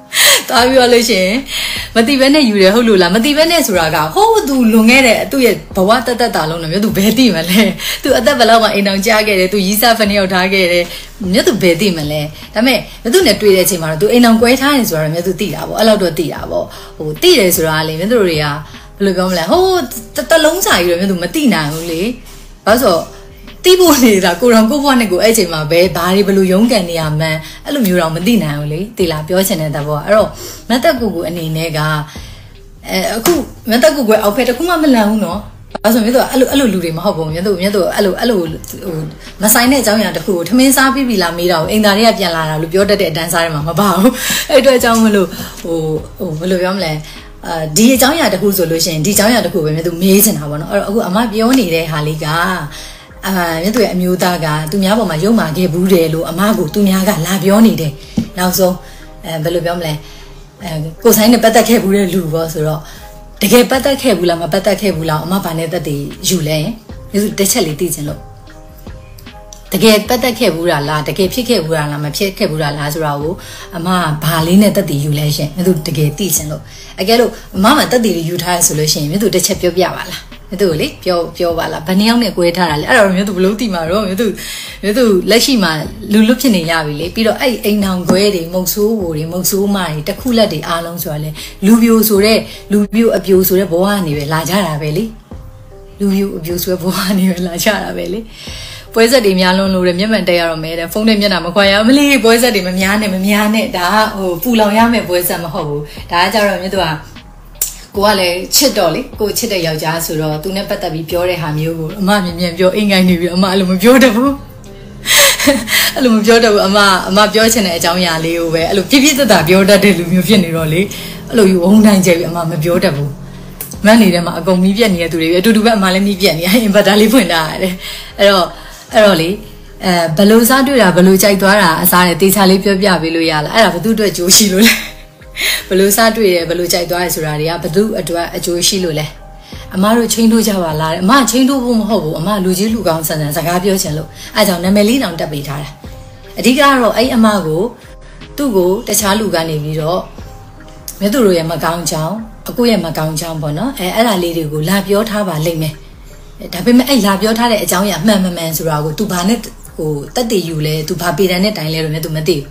Speaker 3: သွားပြီးတော့လို့ရှိရင်မတိဘဲနဲ့ယူတယ်ဟုတ်လို့လားမတိဘဲနဲ့ဆိုတာကဟိုးသူလွန်ခဲ့တဲ့သူ့ရဲ့ဘဝတက်တာလုံးတော့မြို့သူဘယ်သိမလဲသူအသက်ဘယ်လောက်မှအိမ်အောင်ကြားခဲ့တယ်သူရီးစားဖနေရောက်ထားခဲ့တယ်မြို့သူဘယ်သိမလဲဒါပေမဲ့မြို့သူနဲ့တွေ့တဲ့အချိန်မှာတော့သူအိမ်အောင်ကွဲထားတယ်ဆိုတာတော့မြို့သူသိတာပေါ့အဲ့လောက်တော့သိတာပေါ့ဟိုသိတယ်ဆိုတာလေမြို့သူတွေကဘယ်လိုပြောမလဲဟိုးတလုံးစာကြီးတော့မြို့သူမသိနိုင်ဘူးလေဘာလို့ဆိုတိဖို့နေတာကိုရောကိုဘွားနဲ့ကိုအဲ့အချိန်မှာပဲဘာတွေဘလို့ရုန်းကန်နေရမှန်းအဲ့လိုမျိုးတော့မသိနိုင်ဘူးလေတိလာပြောချင်တဲ့သဘောအဲ့တော့မတ်တက်ကူကူအနေနဲ့ကအခုမတ်တက်ကူကူအောက်ဖက်တစ်ခုမှမလန်ဘူးနော်ဘာလို့ဆိုမြတ်တော့အဲ့လိုလူတွေမဟုတ်ဘူးမြတ်တို့အဲ့လိုဟိုမဆိုင်တဲ့အကြောင်းအရာတစ်ခုကိုထမင်းစားပြီးပြီလားမေးတာကိုအိမ်သားတွေကပြန်လာတာလို့ပြောတတ်တဲ့အတန်းစားတွေမှာမပါဘူးအဲ့အတွက်အကြောင်းမလို့ဟိုဘယ်လိုပြောမလဲဒီအကြောင်းအရာတစ်ခုဆိုလို့ရှိရင်ဒီအကြောင်းအရာတစ်ခုပဲမြတ်တို့မေးချင်တာပေါ့နော်အဲ့တော့အခုအမပြောနေတဲ့ဟာလေးကမြတ်သူရဲ့အမျိုးသားကသူများပေါ်မှာရုံမာခဲ့ဘူးတယ်လို့အမကိုသူများကလာပြောနေတယ်နောက်ဆုံးဘယ်လိုပြောမလဲကိုဆိုင်နဲ့ပတ်သက်ခဲ့ဘူးတဲ့လူပေါ့ဆိုတော့တကယ်ပတ်သက်ခဲ့ဘူးလားမပတ်သက်ခဲ့ဘူးလားအမဘာနဲ့တက်တည်ယူလဲမြတ်သူတစ်ချက်လေးသိချင်လို့တကယ်ပတ်သက်ခဲ့ဘူးလားတကယ်ဖြစ်ခဲ့ဘူးလားမဖြစ်ခဲ့ဘူးလားဆိုတာကိုအမဘာလေးနဲ့တက်တည်ယူလဲရှင်မြတ်သူတကယ်သိချင်လို့အကယ်လို့အမတက်တည်ယူထားရဆိုလို့ရှိရင်မြတ်သူတစ်ချက်ပြောပြပါလားမြတ်သူလေပြောပါလားဘယ်နှယောက်နဲ့꿰ထားတာလဲအဲ့တော့မြတ်သူဘလို့တိမှာတော့မြတ်သူလက်ရှိမှာလူလွတ်ဖြစ်နေရပြီလေပြီးတော့အဲ့အိမ်ထောင်꿰တွေမုတ်ဆိုးဘူတွေမုတ်ဆိုးမတွေတခုလက်တွေအားလုံးဆိုတာလေလူပြိုဆိုတဲ့လူပြိုအပြိုဆိုတဲ့ဘဝကနေပဲလာကြတာပဲလေလူပြိုအပြိုဆိုတဲ့ဘဝကနေပဲလာကြတာပဲလေပွဲဆက်တွေများလွန်းလို့တဲ့မျက်မှန်တက်ရတော့မဲတဲ့ဖုန်းနဲ့မျက်နှာမခွာရမလေးပွဲဆက်တွေမများနဲ့ဒါဟိုပူလောင်ရမယ်ပွဲဆက်မဟုတ်ဘူးဒါကကြတော့မြတ်သူကကိုကလည်းချစ်တော့လေကိုချစ်တဲ့ယောက်ျားဆိုတော့သူနဲ့ပတ်သက်ပြီးပြောတဲ့ဟာမျိုးကိုအမမြင်ပြောအင်္ဂိုင်းနေပြီးအမအဲ့လိုမပြောတတ်ဘူးအဲ့လိုမပြောတတ်ဘူးအမပြောချင်တဲ့အကြောင်းအရာလေးကိုပဲအဲ့လိုပြပြတတ်တာပြောတတ်တဲ့လူမျိုးဖြစ်နေတော့လေအဲ့လိုယူဝုန်းတိုင်းကျပြီးအမမပြောတတ်ဘူးမန်းနေတဲ့မှာအကုန်မီးပြက်နေတဲ့သူတွေပဲအတူတူပဲအမလည်းမီးပြက်နေအင်ဗာတာလေးဖွင့်ထားရတယ်အဲ့တော့လေဘယ်လိုစားတွေ့တာဘယ်လိုကြိုက်သွားတာအစားနဲ့တေချာလေးပြောပြပေးလို့ရလားအဲ့ဒါဘသူအတွက်ကြိုးရှိလို့လဲဘယ်လိုစားတွေ့ရဘယ်လိုကြိုက်သွားရဆိုတာတွေကဘသူအတွက်အကျိုးရှိလို့လဲအမတို့ချင်းထိုးကြပါလားအမချင်းထိုးဖို့မဟုတ်ဘူးအမလူကြီးလူကောင်းဆန်ဆန်စကားပြောချင်လို့အဲကြောင့်နာမည်လေးတောင်တက်ပေးထားတာအဓိကတော့အဲ့အမကိုသူ့ကိုတခြားလူကနေပြီးတော့မြတ်သူတို့ရဲ့မကောင်းချောင်းအကိုရဲ့မကောင်းချောင်းပေါ့နော်အဲ့ဒါလေးတွေကိုလာပြောထားပါလိမ့်မယ်ဒါပေမဲ့အဲ့လာပြောထားတဲ့အကြောင်းအရာမှန်မှန်ဆိုတာကို तू ဘာနဲ့ဟိုတက်တည်ယူလဲ तू ဘာပေတန်တဲ့တိုင်လဲလို့မြတ် तू မသိဘူး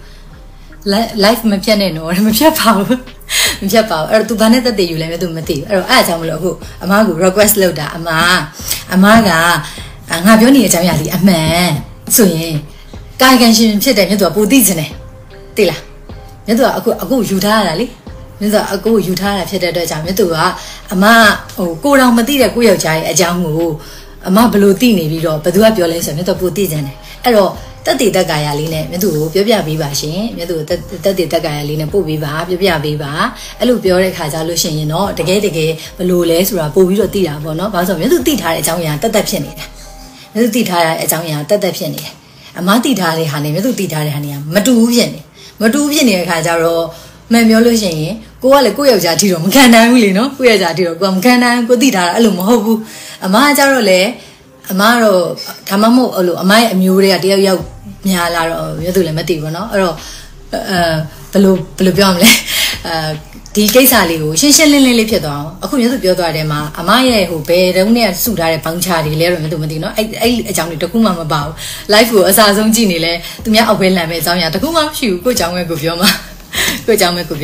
Speaker 3: live မဖြတ်နဲ့နော်မဖြတ်ပါဘူးမဖြတ်ပါဘူးအဲ့တော့ तू ဘာနဲ့တက်တည်ယူလဲမြတ် तू မသိဘူးအဲ့တော့အဲ့အကြောင်းမလို့အခုအမကို request လုပ်တာအမကငါပြောနေတဲ့အကြောင်းအရာဒီအမှန်ဆိုရင်ကာယကံရှင်ဖြစ်တယ်မြတ် तू ကပိုသိချင်တယ်သိလားမြတ် तू ကအခုယူထားရတာလေမြတ် तू အခုယူထားတာဖြစ်တဲ့အတွက်ကြောင့်မြတ် तू ကအမဟိုကိုတော်မသိတဲ့ကိုယောက်ျားရဲ့အကြောင်းကိုအမဘလို့သိနေပြီးတော့ဘသူကပြောလဲဆိုမြတ် तू ပိုသိချင်တယ်အဲ့တော့တက်တည်တက်ကာယလေးနဲ့မြတ်သူကိုပြောပြပေးပါရှင်မြတ်သူတက်တည်တက်ကာယလေးနဲ့ပို့ပေးပါပြောပြပေးပါအဲ့လိုပြောတဲ့ခါကျလို့ရှိရင်တော့တကယ်ဘလို့လဲဆိုတာပို့ပြီးတော့သိတာပေါ့နော်ဘာလို့ဆိုမြတ်သူသိထားတဲ့အကြောင်းအရာတက်ဖြစ်နေတာမြတ်သူသိထားတဲ့အကြောင်းအရာတက်ဖြစ်နေတယ်အမသိထားတဲ့ဟာနဲ့မြတ်သူသိထားတဲ့ဟာနဲ့မတူဘူးဖြစ်နေတဲ့ခါကျတော့မှန်ပြောလို့ရှိရင်ကိုကလည်းကိုယ့်ယောက်ျားအထိတော့မခံနိုင်ဘူးလေနော်ကိုယ့်ယောက်ျားအထိတော့ကိုကမခံနိုင်ကိုသိထားတာအဲ့လိုမဟုတ်ဘူးအမကကျတော့လေအမတော့ဒါမှမဟုတ်အဲ့လိုအမရဲ့အမျိုးတွေကတယောက်များလာတော့မြတ်သူလည်းမသိဘူးเนาะအဲ့တော့ဘယ်လိုပြောမလဲဒီကိစ္စလေးကိုရှင်းလင်းလေးဖြစ်သွားအောင်အခုမြတ်သူပြောသွားတယ်မှာအမရဲ့ဟိုဘယ်တုန်းနဲ့စုထားတဲ့ဘောင်းချာတွေလဲတော့မြတ်သူမသိเนาะအဲ့အကြောင်းတွေတခုမှမပါဘူး live ကိုအစားဆုံးကြည့်နေလဲသူများအောက်ပဲလမ်းပဲအကြောင်းညာတခုမှမရှိဘူးကိုအကြောင်းပဲကိုပြောမှာပြီး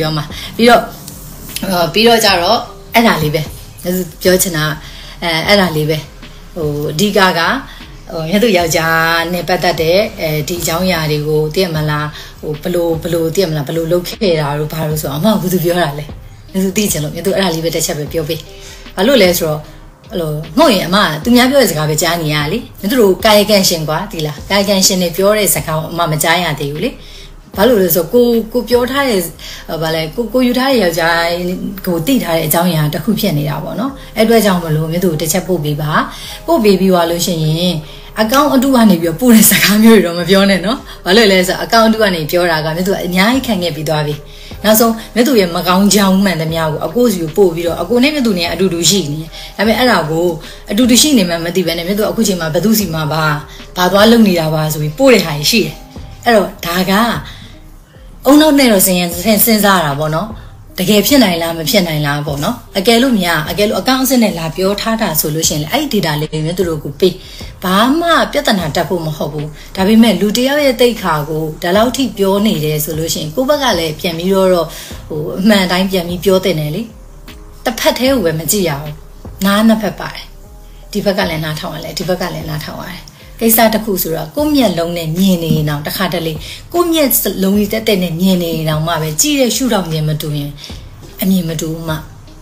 Speaker 3: တော့ကြတော့အဲ့ဒါလေးပဲပြောချင်တာအဲ့ဒါလေးပဲဟိုအဓိကမြတ်သူယောက်ျားနဲ့ပတ်သက်တဲ့ဒီအကြောင်းအရာတွေကိုသိရမလားဟိုဘလို့သိရမလားဘလို့လုပ်ခဲ့တာတို့ဘာလို့ဆိုတော့အမကသူပြောတာလေမြတ်သူသိချင်လို့မြတ်သူအဲ့ဒါလေးပဲတစ်ချက်ပဲပြောပေးဘာလို့လဲဆိုတော့အဲ့လိုမဟုတ်ရင်အမသူများပြောတဲ့စကားပဲကြားနေရလေမြတ်သူတို့ကာယကံရှင်ကွာဒီလားကာယကံရှင်တွေပြောတဲ့စကားကိုအမမကြားရသေးဘူးလေဘာလို့လဲဆိုကိုပြောထားတဲ့ဗာလဲကိုယူထားတဲ့ယောက်ျားကိုတိထားတဲ့အကြောင်းအရာတစ်ခုဖြစ်နေတာပေါ့နော်အဲ့အတွက်ကြောင့်မလို့မြတ်သူတစ်ချက်ပို့ပေးပါပို့ပေးပြီးသွားလို့ရှိရင်အကောင့်အတုကနေပြီးပို့တဲ့စကားမျိုးတွေတော့မပြောနဲ့နော်ဘာလို့လဲဆိုတော့အကောင့်အတုကနေပြောတာကမြတ်သူအများကြီးခံခဲ့ပြီးသွားပြီနောက်ဆုံးမြတ်သူရဲ့မကောင်းကြောင်းမှန်သမျှကိုအကိုစီကိုပို့ပြီးတော့အကိုနဲ့မြတ်သူနဲ့အတူတူရှိနေဒါပေမဲ့အဲ့ဒါကိုအတူတူရှိနေမှမသိဘဲနဲ့မြတ်သူအခုချိန်မှာဘသူစီမှာဘာသွားလုပ်နေတာပါဆိုပြီးပို့တဲ့ဟာရှိတယ်အဲ့တော့ဒါကအုံနောက်နဲ့တော့စဉ်းစားတာပေါ့နော်တကယ်ဖြစ်နိုင်လားမဖြစ်နိုင်လားပေါ့နော်အကယ်လို့အကောင့်အစစ်နဲ့လာပြောထားတာဆိုလို့ရှိရင်အဲ့ဒီ data လေးမျိုးသူတို့ကိုပေးဘာမှပြဿနာတက်ဖို့မဟုတ်ဘူးဒါပေမဲ့လူတယောက်ရဲ့တိတ်ခါကိုဒါလောက်ထိပြောနေတယ်ဆိုလို့ရှိရင်ကိုယ့်ဘက်ကလည်းပြန်ပြီးတော့ဟိုအမှန်တိုင်းပြန်ပြီးပြောတင်တယ်လေတစ်ဖက်သေးကိုပဲမကြည့်ရအောင်နားနှစ်ဖက်ပါတယ်ဒီဘက်ကလည်းနားထောင်ရတယ်ဒီဘက်ကလည်းနားထောင်ရတယ်ကိစ္စတစ်ခုဆိုတော့ကိုယ့်မျက်လုံးနဲ့မြင်နေအောင်တစ်ခါတလေကိုယ့်မျက်လုံးကြီးတက်နဲ့မြင်နေအောင်မှပဲကြည့်တဲ့ရှုထောင့်မြင်မတူရင်အမြင်မတူမှ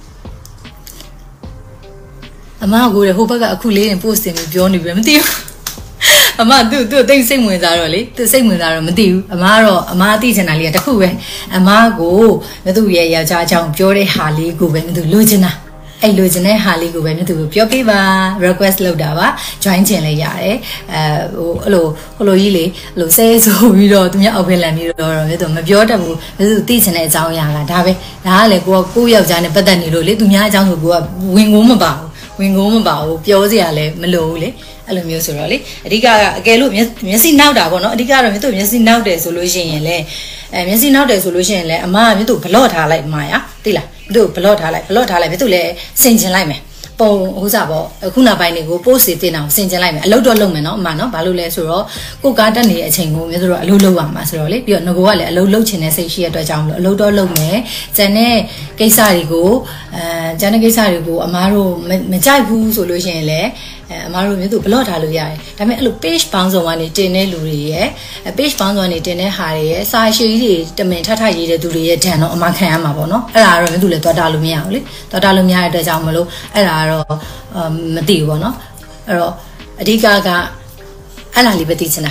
Speaker 3: အမကိုလည်းဟိုဘက်ကအခုလေးရင် post တင်ပြီးပြောနေပြီမသိဘူးအမသူ့တိတ်စိတ်ဝင်စားတော့လေသူစိတ်ဝင်စားတော့မသိဘူးအမကတော့အမသိချင်တာလေးကတခုပဲအမကိုမသူ့ရဲ့ယောက်ျားအကြောင်းပြောတဲ့ဟာလေးကိုပဲမသူလိုချင်တာအဲ့လိုချင်တဲ့ဟာလေးကိုပဲမြတ်သူပြောပေးပါ request လုပ်တာပါ join ချင်လည်းရတယ်ဟိုအဲ့လိုကြီးလေအဲ့လိုဆဲဆိုပြီးတော့သူများအောက်ဖက်လန်ပြီးတော့မြတ်သူမပြောတတ်ဘူးမြတ်သူသိချင်တဲ့အကြောင်းအရာကဒါပဲဒါကလည်းကိုယောက်ျားနဲ့ပတ်သက်နေလို့လေသူများအကြောင်းဆိုကိုကဝင်ကိုမပါဘူးပြောစရာလည်းမလိုဘူးလေအဲ့လိုမျိုးဆိုတော့လေအဓိကအကယ်လို့မျက်စိနောက်တာပေါ့နော်အဓိကတော့မြတ်သူမျက်စိနောက်တယ်ဆိုလို့ရှိရင်လည်းမျက်စိနောက်တယ်ဆိုလို့ရှိရင်လည်းအမကမြတ်သူဘလော့ထားလိုက်မှာရသိလားသူ့ဘလော့ထားလိုက်မြတ်သူလည်းစင်ကျင်လိုက်မယ်ပုံဟိုစားပေါ့ခုနောက်ပိုင်းတွေကို post တွေတင်အောင်စင်ကျင်လိုက်မယ်အလုပ်တော့လုပ်မယ်နော်အမနော်ဘာလို့လဲဆိုတော့ကိုကားတက်နေတဲ့အချိန်ကိုမြတ်သူတို့အလုပ်လုပ်ရမှာဆိုတော့လေပြီးတော့ငကိုကလည်းအလုပ်လုပ်ချင်တဲ့စိတ်ရှိရတဲ့အတွက်ကြောင့်အလုပ်တော့လုပ်မယ်ကျန်တဲ့ကိစ္စတွေကိုအမားတို့မကြိုက်ဘူးဆိုလို့ရှိရင်လည်းအမားတို့မျိုးသူဘလော့ထားလို့ရတယ်ဒါပေမဲ့အဲ့လို page ပေါင်းစုံကနေတင်တဲ့လူတွေရဲ့ page ပေါင်းစုံကနေတင်တဲ့ဟာတွေရဲ့စာရှည်ကြီးတွေတမင်ထရေးတဲ့သူတွေရဲ့ဒဏ်တော့အမခံရမှာပေါ့နော်အဲ့ဒါကတော့မျိုးသူလည်းတွားတာလို့မရဘူးလေတွားတာလို့မရတဲ့အတွက်ကြောင့်မလို့အဲ့ဒါကတော့မသိဘူးပေါ့နော်အဲ့တော့အဓိကအဲ့ဒါလေးပဲသိချင်တာ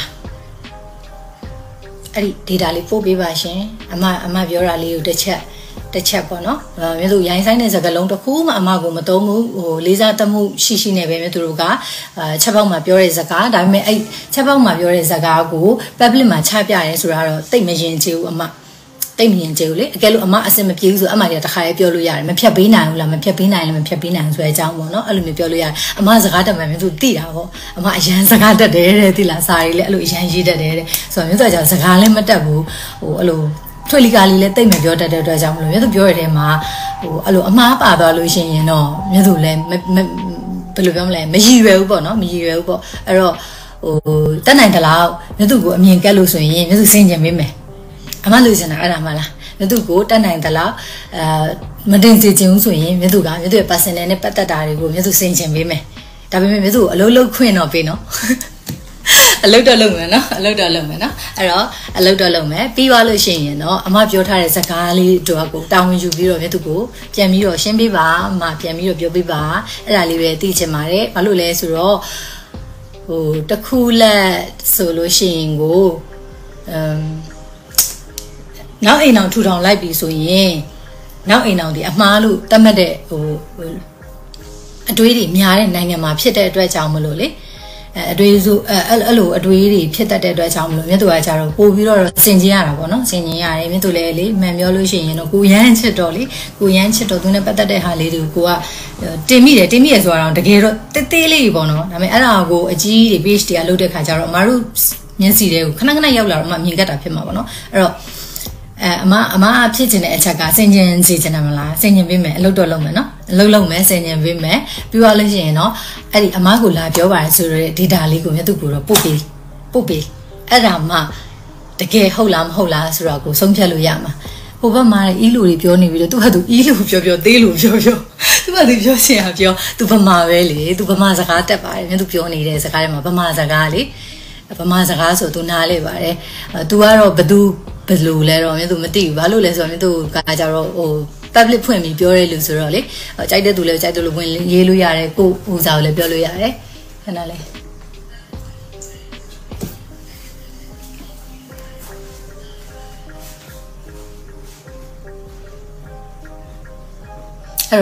Speaker 3: အဲ့ဒီ data လေးပို့ပေးပါရှင်အမပြောတာလေးကိုတစ်ချက်ပေါ့နော်မြို့သူရိုင်းဆိုင်တဲ့စကားလုံးတစ်ခုမှအမကိုမသုံးဘူးဟိုလေးစားတမှုရှိနေပဲမြို့သူတို့ကချက်ပေါက်မှာပြောတဲ့စကားဒါပေမဲ့အဲ့ချက်ပေါက်မှာပြောတဲ့စကားကို public မှာချပြရဲဆိုတာတော့တိတ်မရင်ချေဘူးအမတိတ်မရင်ချေဘူးလေအကယ်လို့အမအစင်မပြေဘူးဆိုအမကြီးတခါလေးပြောလို့ရတယ်မဖြတ်ပေးနိုင်ဘူးလားမဖြတ်ပေးနိုင်လည်းမဖြတ်ပေးနိုင်ဆိုတဲ့အကြောင်းပေါ့နော်အဲ့လိုမျိုးပြောလို့ရတယ်အမစကားတက်မှမြို့သူသိတာပေါ့အမအရန်စကားတက်တယ်တဲ့သိလားစာရီလည်းအဲ့လိုအရန်ရေးတတ်တယ်တဲ့ဆိုတော့မြို့သူကစကားလည်းမတက်ဘူးဟိုအဲ့လိုထွေလီကာလီလည်းတိတ်မပြောတတ်တဲ့အတွက်ကြောင့်မလို့မြတ်သူပြောရတဲ့မှာဟိုအဲ့လိုအမှားပါသွားလို့ရှိရင်တော့မြတ်သူလည်းဘယ်လိုပြောမလဲမရည်ရွယ်ဘူးပေါ့နော်မရည်ရွယ်ဘူးပေါ့အဲ့တော့ဟိုတက်နိုင်တလားမြတ်သူကိုအမြင်ကက်လို့ဆိုရင်မြတ်သူစင်ကြင်ပေးမယ်အမလို့စင်တာအဲ့ဒါမှလားမြတ်သူကိုတက်နိုင်တလားမတင်စီခြင်းဘူးဆိုရင်မြတ်သူရဲ့ personal နဲ့ပတ်သက်တာတွေကိုမြတ်သူစင်ကြင်ပေးမယ်ဒါပေမဲ့မြတ်သူကိုအလုပ်လုပ်ခွင့်တော့ပေးနော်အလုပ်တော့လုပ်မယ်နော်အဲ့တော့အလုပ်တော့လုပ်မယ်ပြီးသွားလို့ရှိရင်တော့အမပြောထားတဲ့စကားလေးတို့ကိုတာဝန်ယူပြီးတော့မြတ်သူကိုပြန်ပြီးတော့ရှင်းပေးပါအမပြန်ပြီးတော့ပြောပေးပါအဲ့ဒါလေးပဲသိချင်ပါတယ်ဘာလို့လဲဆိုတော့ဟိုတခုလက်ဆိုလို့ရှိရင်ကိုနောက်အိမ်အောင်ထူထောင်လိုက်ပြီဆိုရင်နောက်အိမ်အောင်ဒီအမှားလို့တတ်မှတ်တဲ့ဟိုအတွေးတွေများတဲ့နိုင်ငံမှာဖြစ်တဲ့အတွက်ကြောင့်မလို့လေအတွေးဆိုအဲ့လိုအတွေးတွေဖြစ်တတ်တဲ့အတွက်ကြောင့်မလို့မြတ်သူကကြတော့ပို့ပြီးတော့စင်ကျင်ရတာပေါ့နော်စင်ကျင်ရတယ်မြတ်သူလည်းလေမှန်ပြောလို့ရှိရင်တော့ကိုရမ်းချစ်တော့လေကိုရမ်းချစ်တော့သူနဲ့ပတ်သက်တဲ့ဟာလေးတွေကိုကတင်မိရဆိုတာတော့တကယ်တော့တေးသေးလေးပေါ့နော်ဒါပေမဲ့အဲ့ဒါကိုအကြီးတွေ page တွေကလုပ်တဲ့ခါကျတော့အမတို့မျက်စိတွေကိုခဏရောက်လာတော့မှမြင်ကတ်တာဖြစ်မှာပေါ့နော်အဲ့တော့အမဖြစ်ချင်တဲ့အချက်ကစင်ကျင်စီချင်တယ်မလားစင်ကျင်ပေးမယ်အလုပ်တော့လုပ်မယ်နော်အလုပ်လုပ်မယ်စင်ကျင်ပေးမယ်ပြီးသွားလို့ရှိရင်တော့အဲ့ဒီအမကိုလာပြောပါတယ်ဆိုတော့ data လေးကိုမြတ်သူကိုတော့ပို့ပေးအဲ့ဒါမှတကယ်ဟုတ်လားမဟုတ်လားဆိုတော့ကိုဆုံးဖြတ်လို့ရမှာဟိုဘက်မှာအီးလူတွေပြောနေပြီးတော့သူကသူအီးလူပြောသေးလူပြောသူကသူပြောချင်တာပြောသူဗမာပဲလေသူဗမာစကားတက်ပါတယ်မြတ်သူပြောနေတဲ့စကားတွေမှာဗမာစကားလေဗမာစကားဆိုသူနားလေပါတယ်သူကတော့ဘယ်လိုလဲတော့မြတ်သူမသိဘူးဘာလို့လဲဆိုတော့မြတ်သူကကြတော့ဟို public ဖွင့်ပြီးပြောရဲလို့ဆိုတော့လေကြိုက်တဲ့သူလည်းကြိုက်တယ်လို့ဝင်ရေးလို့ရတယ်ကိုဟိုစာကိုလည်းပြောလို့ရတယ်ခဏလေးအဲ့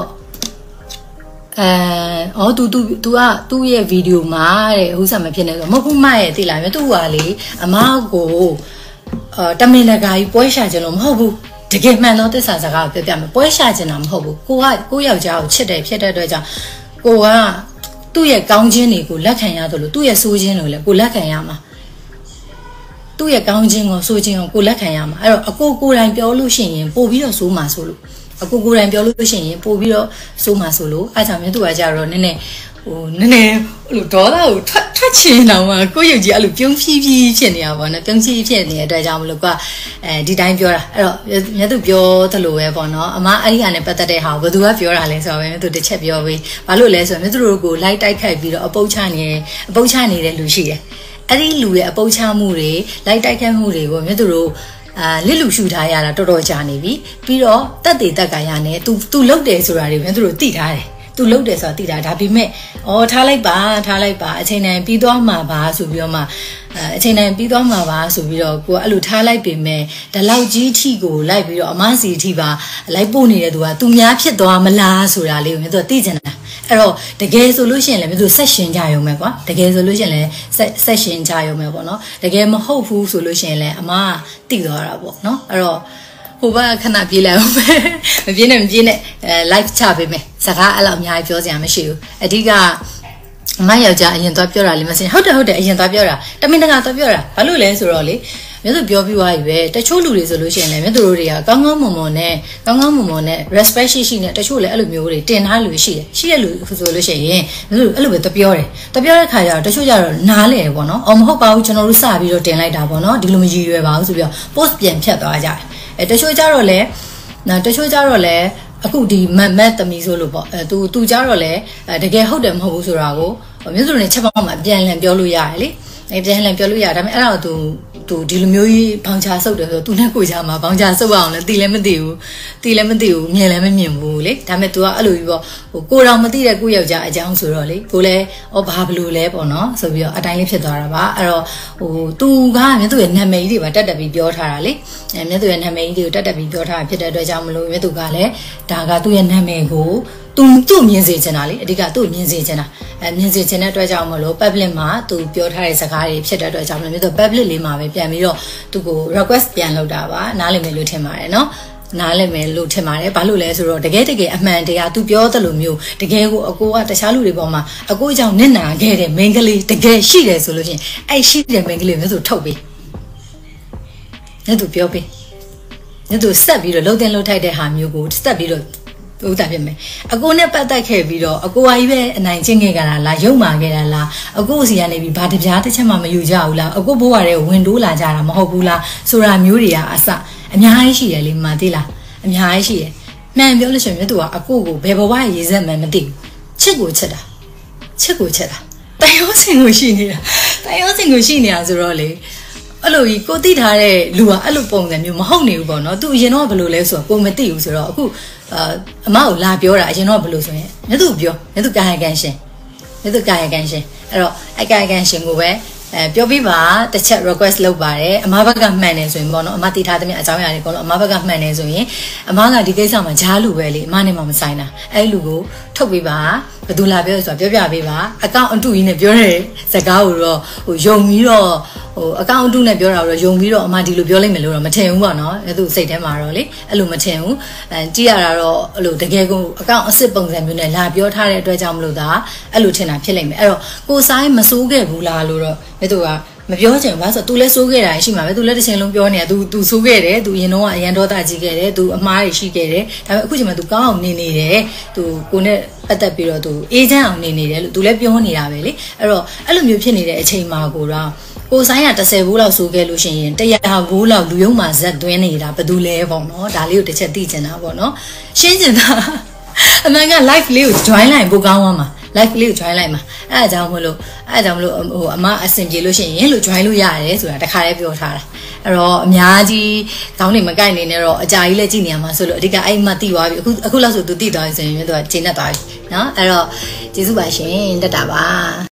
Speaker 3: တော့သူ့ရဲ့ဗီဒီယိုမှာတဲ့ဟိုစားမဖြစ်နေဆိုမဟုတ်ဘူးမရဲ့သိလားမြတ်သူကလေအမကိုတမင်တကာကြီးပွဲရှာခြင်းလို့မဟုတ်ဘူးတကယ်မှန်တော့သစ္စာစကားကိုပြောပြမယ်ပွဲရှာခြင်းတာမဟုတ်ဘူးကိုယောက်ျားကိုချစ်တယ်ဖြစ်တဲ့အတွက်ကြောင့်ကိုကသူ့ရဲ့ကောင်းခြင်းတွေကိုလက်ခံရသလိုသူ့ရဲ့ဆိုးခြင်းတွေကိုလည်းကိုလက်ခံရမှာသူ့ရဲ့ကောင်းခြင်းကိုဆိုခြင်းကိုကိုလက်ခံရမှာအဲ့တော့အကိုကိုယ်တိုင်ပြောလို့ရှိရင်ပို့ပြီးတော့စိုးမှာဆိုလို့အကိုကိုယ်တိုင်ပြောလို့ရှိရင်ပို့ပြီးတော့စိုးမှာဆိုလို့အဲ့ကြောင့်မြတ်သူကကြတော့နည်းနည်းလို့ဒေါသကိုထွက်ချင်တော့မှကိုယ့်ရုပ်ကြီးအဲ့လိုပြုံးဖြီးဖြစ်နေရပါတော့ပြုံးဖြီးဖြစ်နေတဲ့အတွက်ကြောင့်မလို့ကဒီတိုင်းပြောတာအဲ့တော့မြတ်သူပြောသလိုပဲပေါ့နော်အမအဲ့ဒီအနေပတ်သက်တဲ့ဟာကိုဘယ်သူကပြောတာလဲဆိုတော့မြတ်သူတစ်ချက်ပြောပေးဘာလို့လဲဆိုတော့မြတ်သူတို့ကိုလိုက်တိုက်ခိုက်ပြီးတော့အပုတ်ချနေတဲ့လူရှိတယ်အဲ့ဒီလူရဲ့အပုတ်ချမှုတွေလိုက်တိုက်ခိုက်မှုတွေကိုမြတ်သူတို့လစ်လူရှူထားရတာတော်တော်ကြာနေပြီပြီးတော့တက်တေတက်ကရနဲ့ तू လုတ်တယ်ဆိုတာတွေမြတ်သူတို့သိထားတယ်သူလုတ်တယ်ဆိုတာသိတာဒါပေမဲ့ထားလိုက်ပါအချိန်တိုင်းပြီးသွားမှာပါဆိုပြီးတော့မှအချိန်တိုင်းပြီးသွားမှာပါဆိုပြီးတော့ကိုအဲ့လိုထားလိုက်ပေမဲ့ဒီလောက်ကြီးထီကိုလိုက်ပြီးတော့အမစီထီပါလိုက်ပို့နေတဲ့သူကသူများဖြစ်သွားမလားဆိုတာလေးကိုမြတ်သူသိချင်တာအဲ့တော့တကယ်ဆိုလို့ရှိရင်လည်းမြတ်သူဆက်ရှင်ကြရုံပဲကွာတကယ်ဆိုလို့ရှိရင်လည်းဆက်ရှင်ကြရုံပဲပေါ့နော်တကယ်မဟုတ်ဘူးဆိုလို့ရှိရင်လည်းအမကသိသွားတာပေါ့နော်အဲ့တော့ဟိုဘကခဏပြေးလိုက်အောင်ပဲမပြေးနဲ့live ချပေးမယ်စကားအဲ့လောက်အများကြီးပြောစရာမရှိဘူးအဓိကအမယောက်ျားအရင်သွားပြောတာလေးမစင်ဟုတ်တယ်အရင်သွားပြောတာတမင်တကာသွားပြောတာဘာလို့လဲဆိုတော့လေမြတ်သူပြောပြီးသွားပြီပဲတချို့လူတွေဆိုလို့ရှိရင်လည်းမြတ်သူတို့တွေကကောင်းကောင်းမွန်မွန်နဲ့ respect ရှိနဲ့တချို့လည်းအဲ့လိုမျိုးတွေတင်ထားလူရှိတဲ့လူဆိုလို့ရှိရင်မြတ်သူအဲ့လိုပဲတပြောတယ်တဲ့ခါကျတော့တချို့ကျတော့နားလဲပေါ့နော်မဟုတ်ပါဘူးကျွန်တော်တို့စပြီးတော့တင်လိုက်တာပေါ့နော်ဒီလိုမရည်ရွယ်ပါဘူးဆိုပြီးတော့ post ပြန်ဖြတ်သွားကြတယ်တချို့ကြတော့လည်းအခုဒီမတ်သမီးဆိုလို့ပေါ့သူကြတော့လေတကယ်ဟုတ်တယ်မဟုတ်ဘူးဆိုတာကိုမြတ်စွာဘုရားချက်ပေါင်းမှာပြန်လည်ပြောလို့ရတယ်လေပြန်လည်ပြောလို့ရတယ်ဒါပေမဲ့အဲ့ဒါသူဒီလိုမျိုးကြီးဘောင်ချဆုပ်တယ်ဆိုတော့သူနဲ့ကိုကြမှာဘောင်ချဆုပ်အောင်လဲတီလည်းမသိဘူးမြင်လည်းမမြင်ဘူးလေဒါပေမဲ့ तू ကအဲ့လိုကြီးပေါ့ကိုတော်မသိတဲ့ကိုယောက်ျားအကြောင်းဆိုတော့လေကိုလည်းဘာဘလို့လဲပေါ့နော်ဆိုပြီးတော့အတိုင်းလေးဖြစ်သွားတာပါအဲ့တော့သူကမြတ်သူရဲ့နာမည်ကြီးတွေပါတက်ပြီးပြောထားတာလေမြတ်သူရဲ့နာမည်ကြီးတွေကိုတက်ပြီးပြောထားတာဖြစ်တဲ့အတွက်ကြောင့်မလို့မြတ်သူကလည်းဒါကသူ့ရဲ့နာမည်ကိုသူ့မြင်စေချင်တာလေအဓိကသူ့မြင်စေချင်တာမြင်စေချင်တဲ့အတွက်ကြောင့်မလို့ public မှာသူပြောထားတဲ့စကားတွေဖြစ်တဲ့အတွက်ကြောင့်မလို့မြတ်သူ public လေးမှာပဲပြန်ပြီးတော့သူကို request ပြန်လုပ်တာပါနားလည်မယ်လို့ထင်ပါတယ်နော်နားလည်မယ်လို့ထင်ပါတယ်ဘာလို့လဲဆိုတော့တကယ်အမှန်တရားသူပြောသလိုမျိုးတကယ်ကိုအကိုကတခြားလူတွေပေါ်မှာအကိုကြောင့်နစ်နာခဲ့တဲ့ main ကလေးတကယ်ရှိတယ်ဆိုလို့ရှိရင်အဲ့ရှိတဲ့ main ကလေးမျိုးဆိုထုတ်ပေးမြတ်သူပြောပေးမြတ်သူဆက်ပြီးတော့လှုပ်တင်လှုပ်ထိုက်တဲ့ဟာမျိုးကိုဆက်ပြီးတော့ဥတာဖြစ်မယ်အကိုနဲ့ပတ်သက်ခဲ့ပြီးတော့အကိုဟာကြီးပဲအနိုင်ကျင့်ခဲ့ကြတာလားရုံမာခဲ့တာလားအကိုစီကနေပြီးဘာတပြားတစ်ချက်မှမယူကြဘူးလားအကိုဘိုးကလည်းဝင်တိုးလာကြတာမဟုတ်ဘူးလားဆိုတာမျိုးတွေကအစအများကြီးရှိတယ်လေမသိလားအများကြီးရှိတယ်မှန်ပြောလို့ရှိရင်မြတ်သူကအကိုကိုဘယ်ဘဝရေစက်မှမသိဘူးချစ်ကိုချက်တာတန်ရောစင်ကိုရှိနေတာဆိုတော့လေအဲ့လိုကြီးကိုသိထားတဲ့လူကအဲ့လိုပုံစံမျိုးမဟုတ်နေဘူးပေါ့နော်သူအရင်တော့ဘယ်လိုလဲဆိုတော့ကိုမသိဘူးဆိုတော့အခုအမကိုလာပြောတာအရင်တော့ဘယ်လိုဆိုရင်မြတ်သူကာယကံရှင်အဲ့တော့အကာယကံရှင်ကိုပဲပြောပြပါတစ်ချက် request လုပ်ပါတယ်အမဘက်ကမှန်နေဆိုရင်ပေါ့နော်အမတည်ထားသမျှအကြောင်းအရာတွေပေါ့နော်အမဘက်ကမှန်နေဆိုရင်အမကဒီကိစ္စမှာဂျားလူပဲလေအမနဲ့မှမဆိုင်တာအဲ့လူကိုထုတ်ပေးပါဘယ်သူလာပြောဆိုတာပြောပြပေးပါအကောင့်အတုကြီးနဲ့ပြောတဲ့စကားကိုတော့ယုံပြီးတော့အကောင့်အတုနဲ့ပြောတာတော့ယုံပြီးတော့အမဒီလိုပြောလိုက်မယ်လို့တော့မထင်ဘူးပေါ့နော်အဲ့သူစိတ်ထဲမှာတော့လေအဲ့လိုမထင်ဘူးကြည့်ရတာတော့အဲ့လိုတကယ်ကိုအကောင့်အစ်စ်ပုံစံမျိုးနဲ့လာပြောထားတဲ့အတွက်ကြောင့်မလို့ဒါအဲ့လိုထင်တာဖြစ်လိမ့်မယ်အဲ့တော့ကိုဆိုင်မစိုးခဲ့ဘူးလားလို့တော့မြတ်သူကမပြောချင်ဘူးဘာလို့ဆို तू လည်းစိုးခဲ့တာရှိမှာပဲ तू လည်းတစ်ချိန်လုံးပြောနေတာ तू စိုးခဲ့တယ် तू ရင်တော့အရန်ဒေါသကြီးခဲ့တယ် तू အမားတွေရှိခဲ့တယ်ဒါပေမဲ့အခုချိန်မှာ तू ကောင်းအောင်နေတယ် तू ကိုနဲ့ပတ်သက်ပြီးတော့ तू အေးချမ်းအောင်နေတယ်လို့ तू လည်းပြောနေတာပဲလေအဲ့တော့အဲ့လိုမျိုးဖြစ်နေတဲ့အချိန်မှာကိုတော့ကိုဆိုင်က30ဘိုးလောက်စိုးခဲ့လို့ရှိရင်100ဘိုးလောက်လူယုံမှာဇက်သွင်းနေတာဘယ်သူလဲပေါ့နော်ဒါလေးကိုတစ်ချက်သိချင်တာပေါ့နော်ရှင်းချင်တာအမှန်က live လေးကို join လိုက်ပိုကောင်းသွားမှာ live လေးကို join လိုက်မှာအဲ့ဒါကြောင့်မလို့အမအဆင်ပြေလို့ရှိရင်လို့ join လို့ရတယ်ဆိုတာတခါတည်းပြောထားတာအဲ့တော့အများကြီးခေါင်းတွေမကိုက်နေနဲ့တော့အကြာကြီးလည်းကြည့်နေရမှာဆိုလို့အဓိကအဲ့မှတိသွားပြီအခုလောက်ဆိုသူတိသွားပြီဆိုရင်သူကဂျင်းနဲ့သွားပြီเนาะအဲ့တော့ကျေးဇူးပါရှင်တက်တာပါ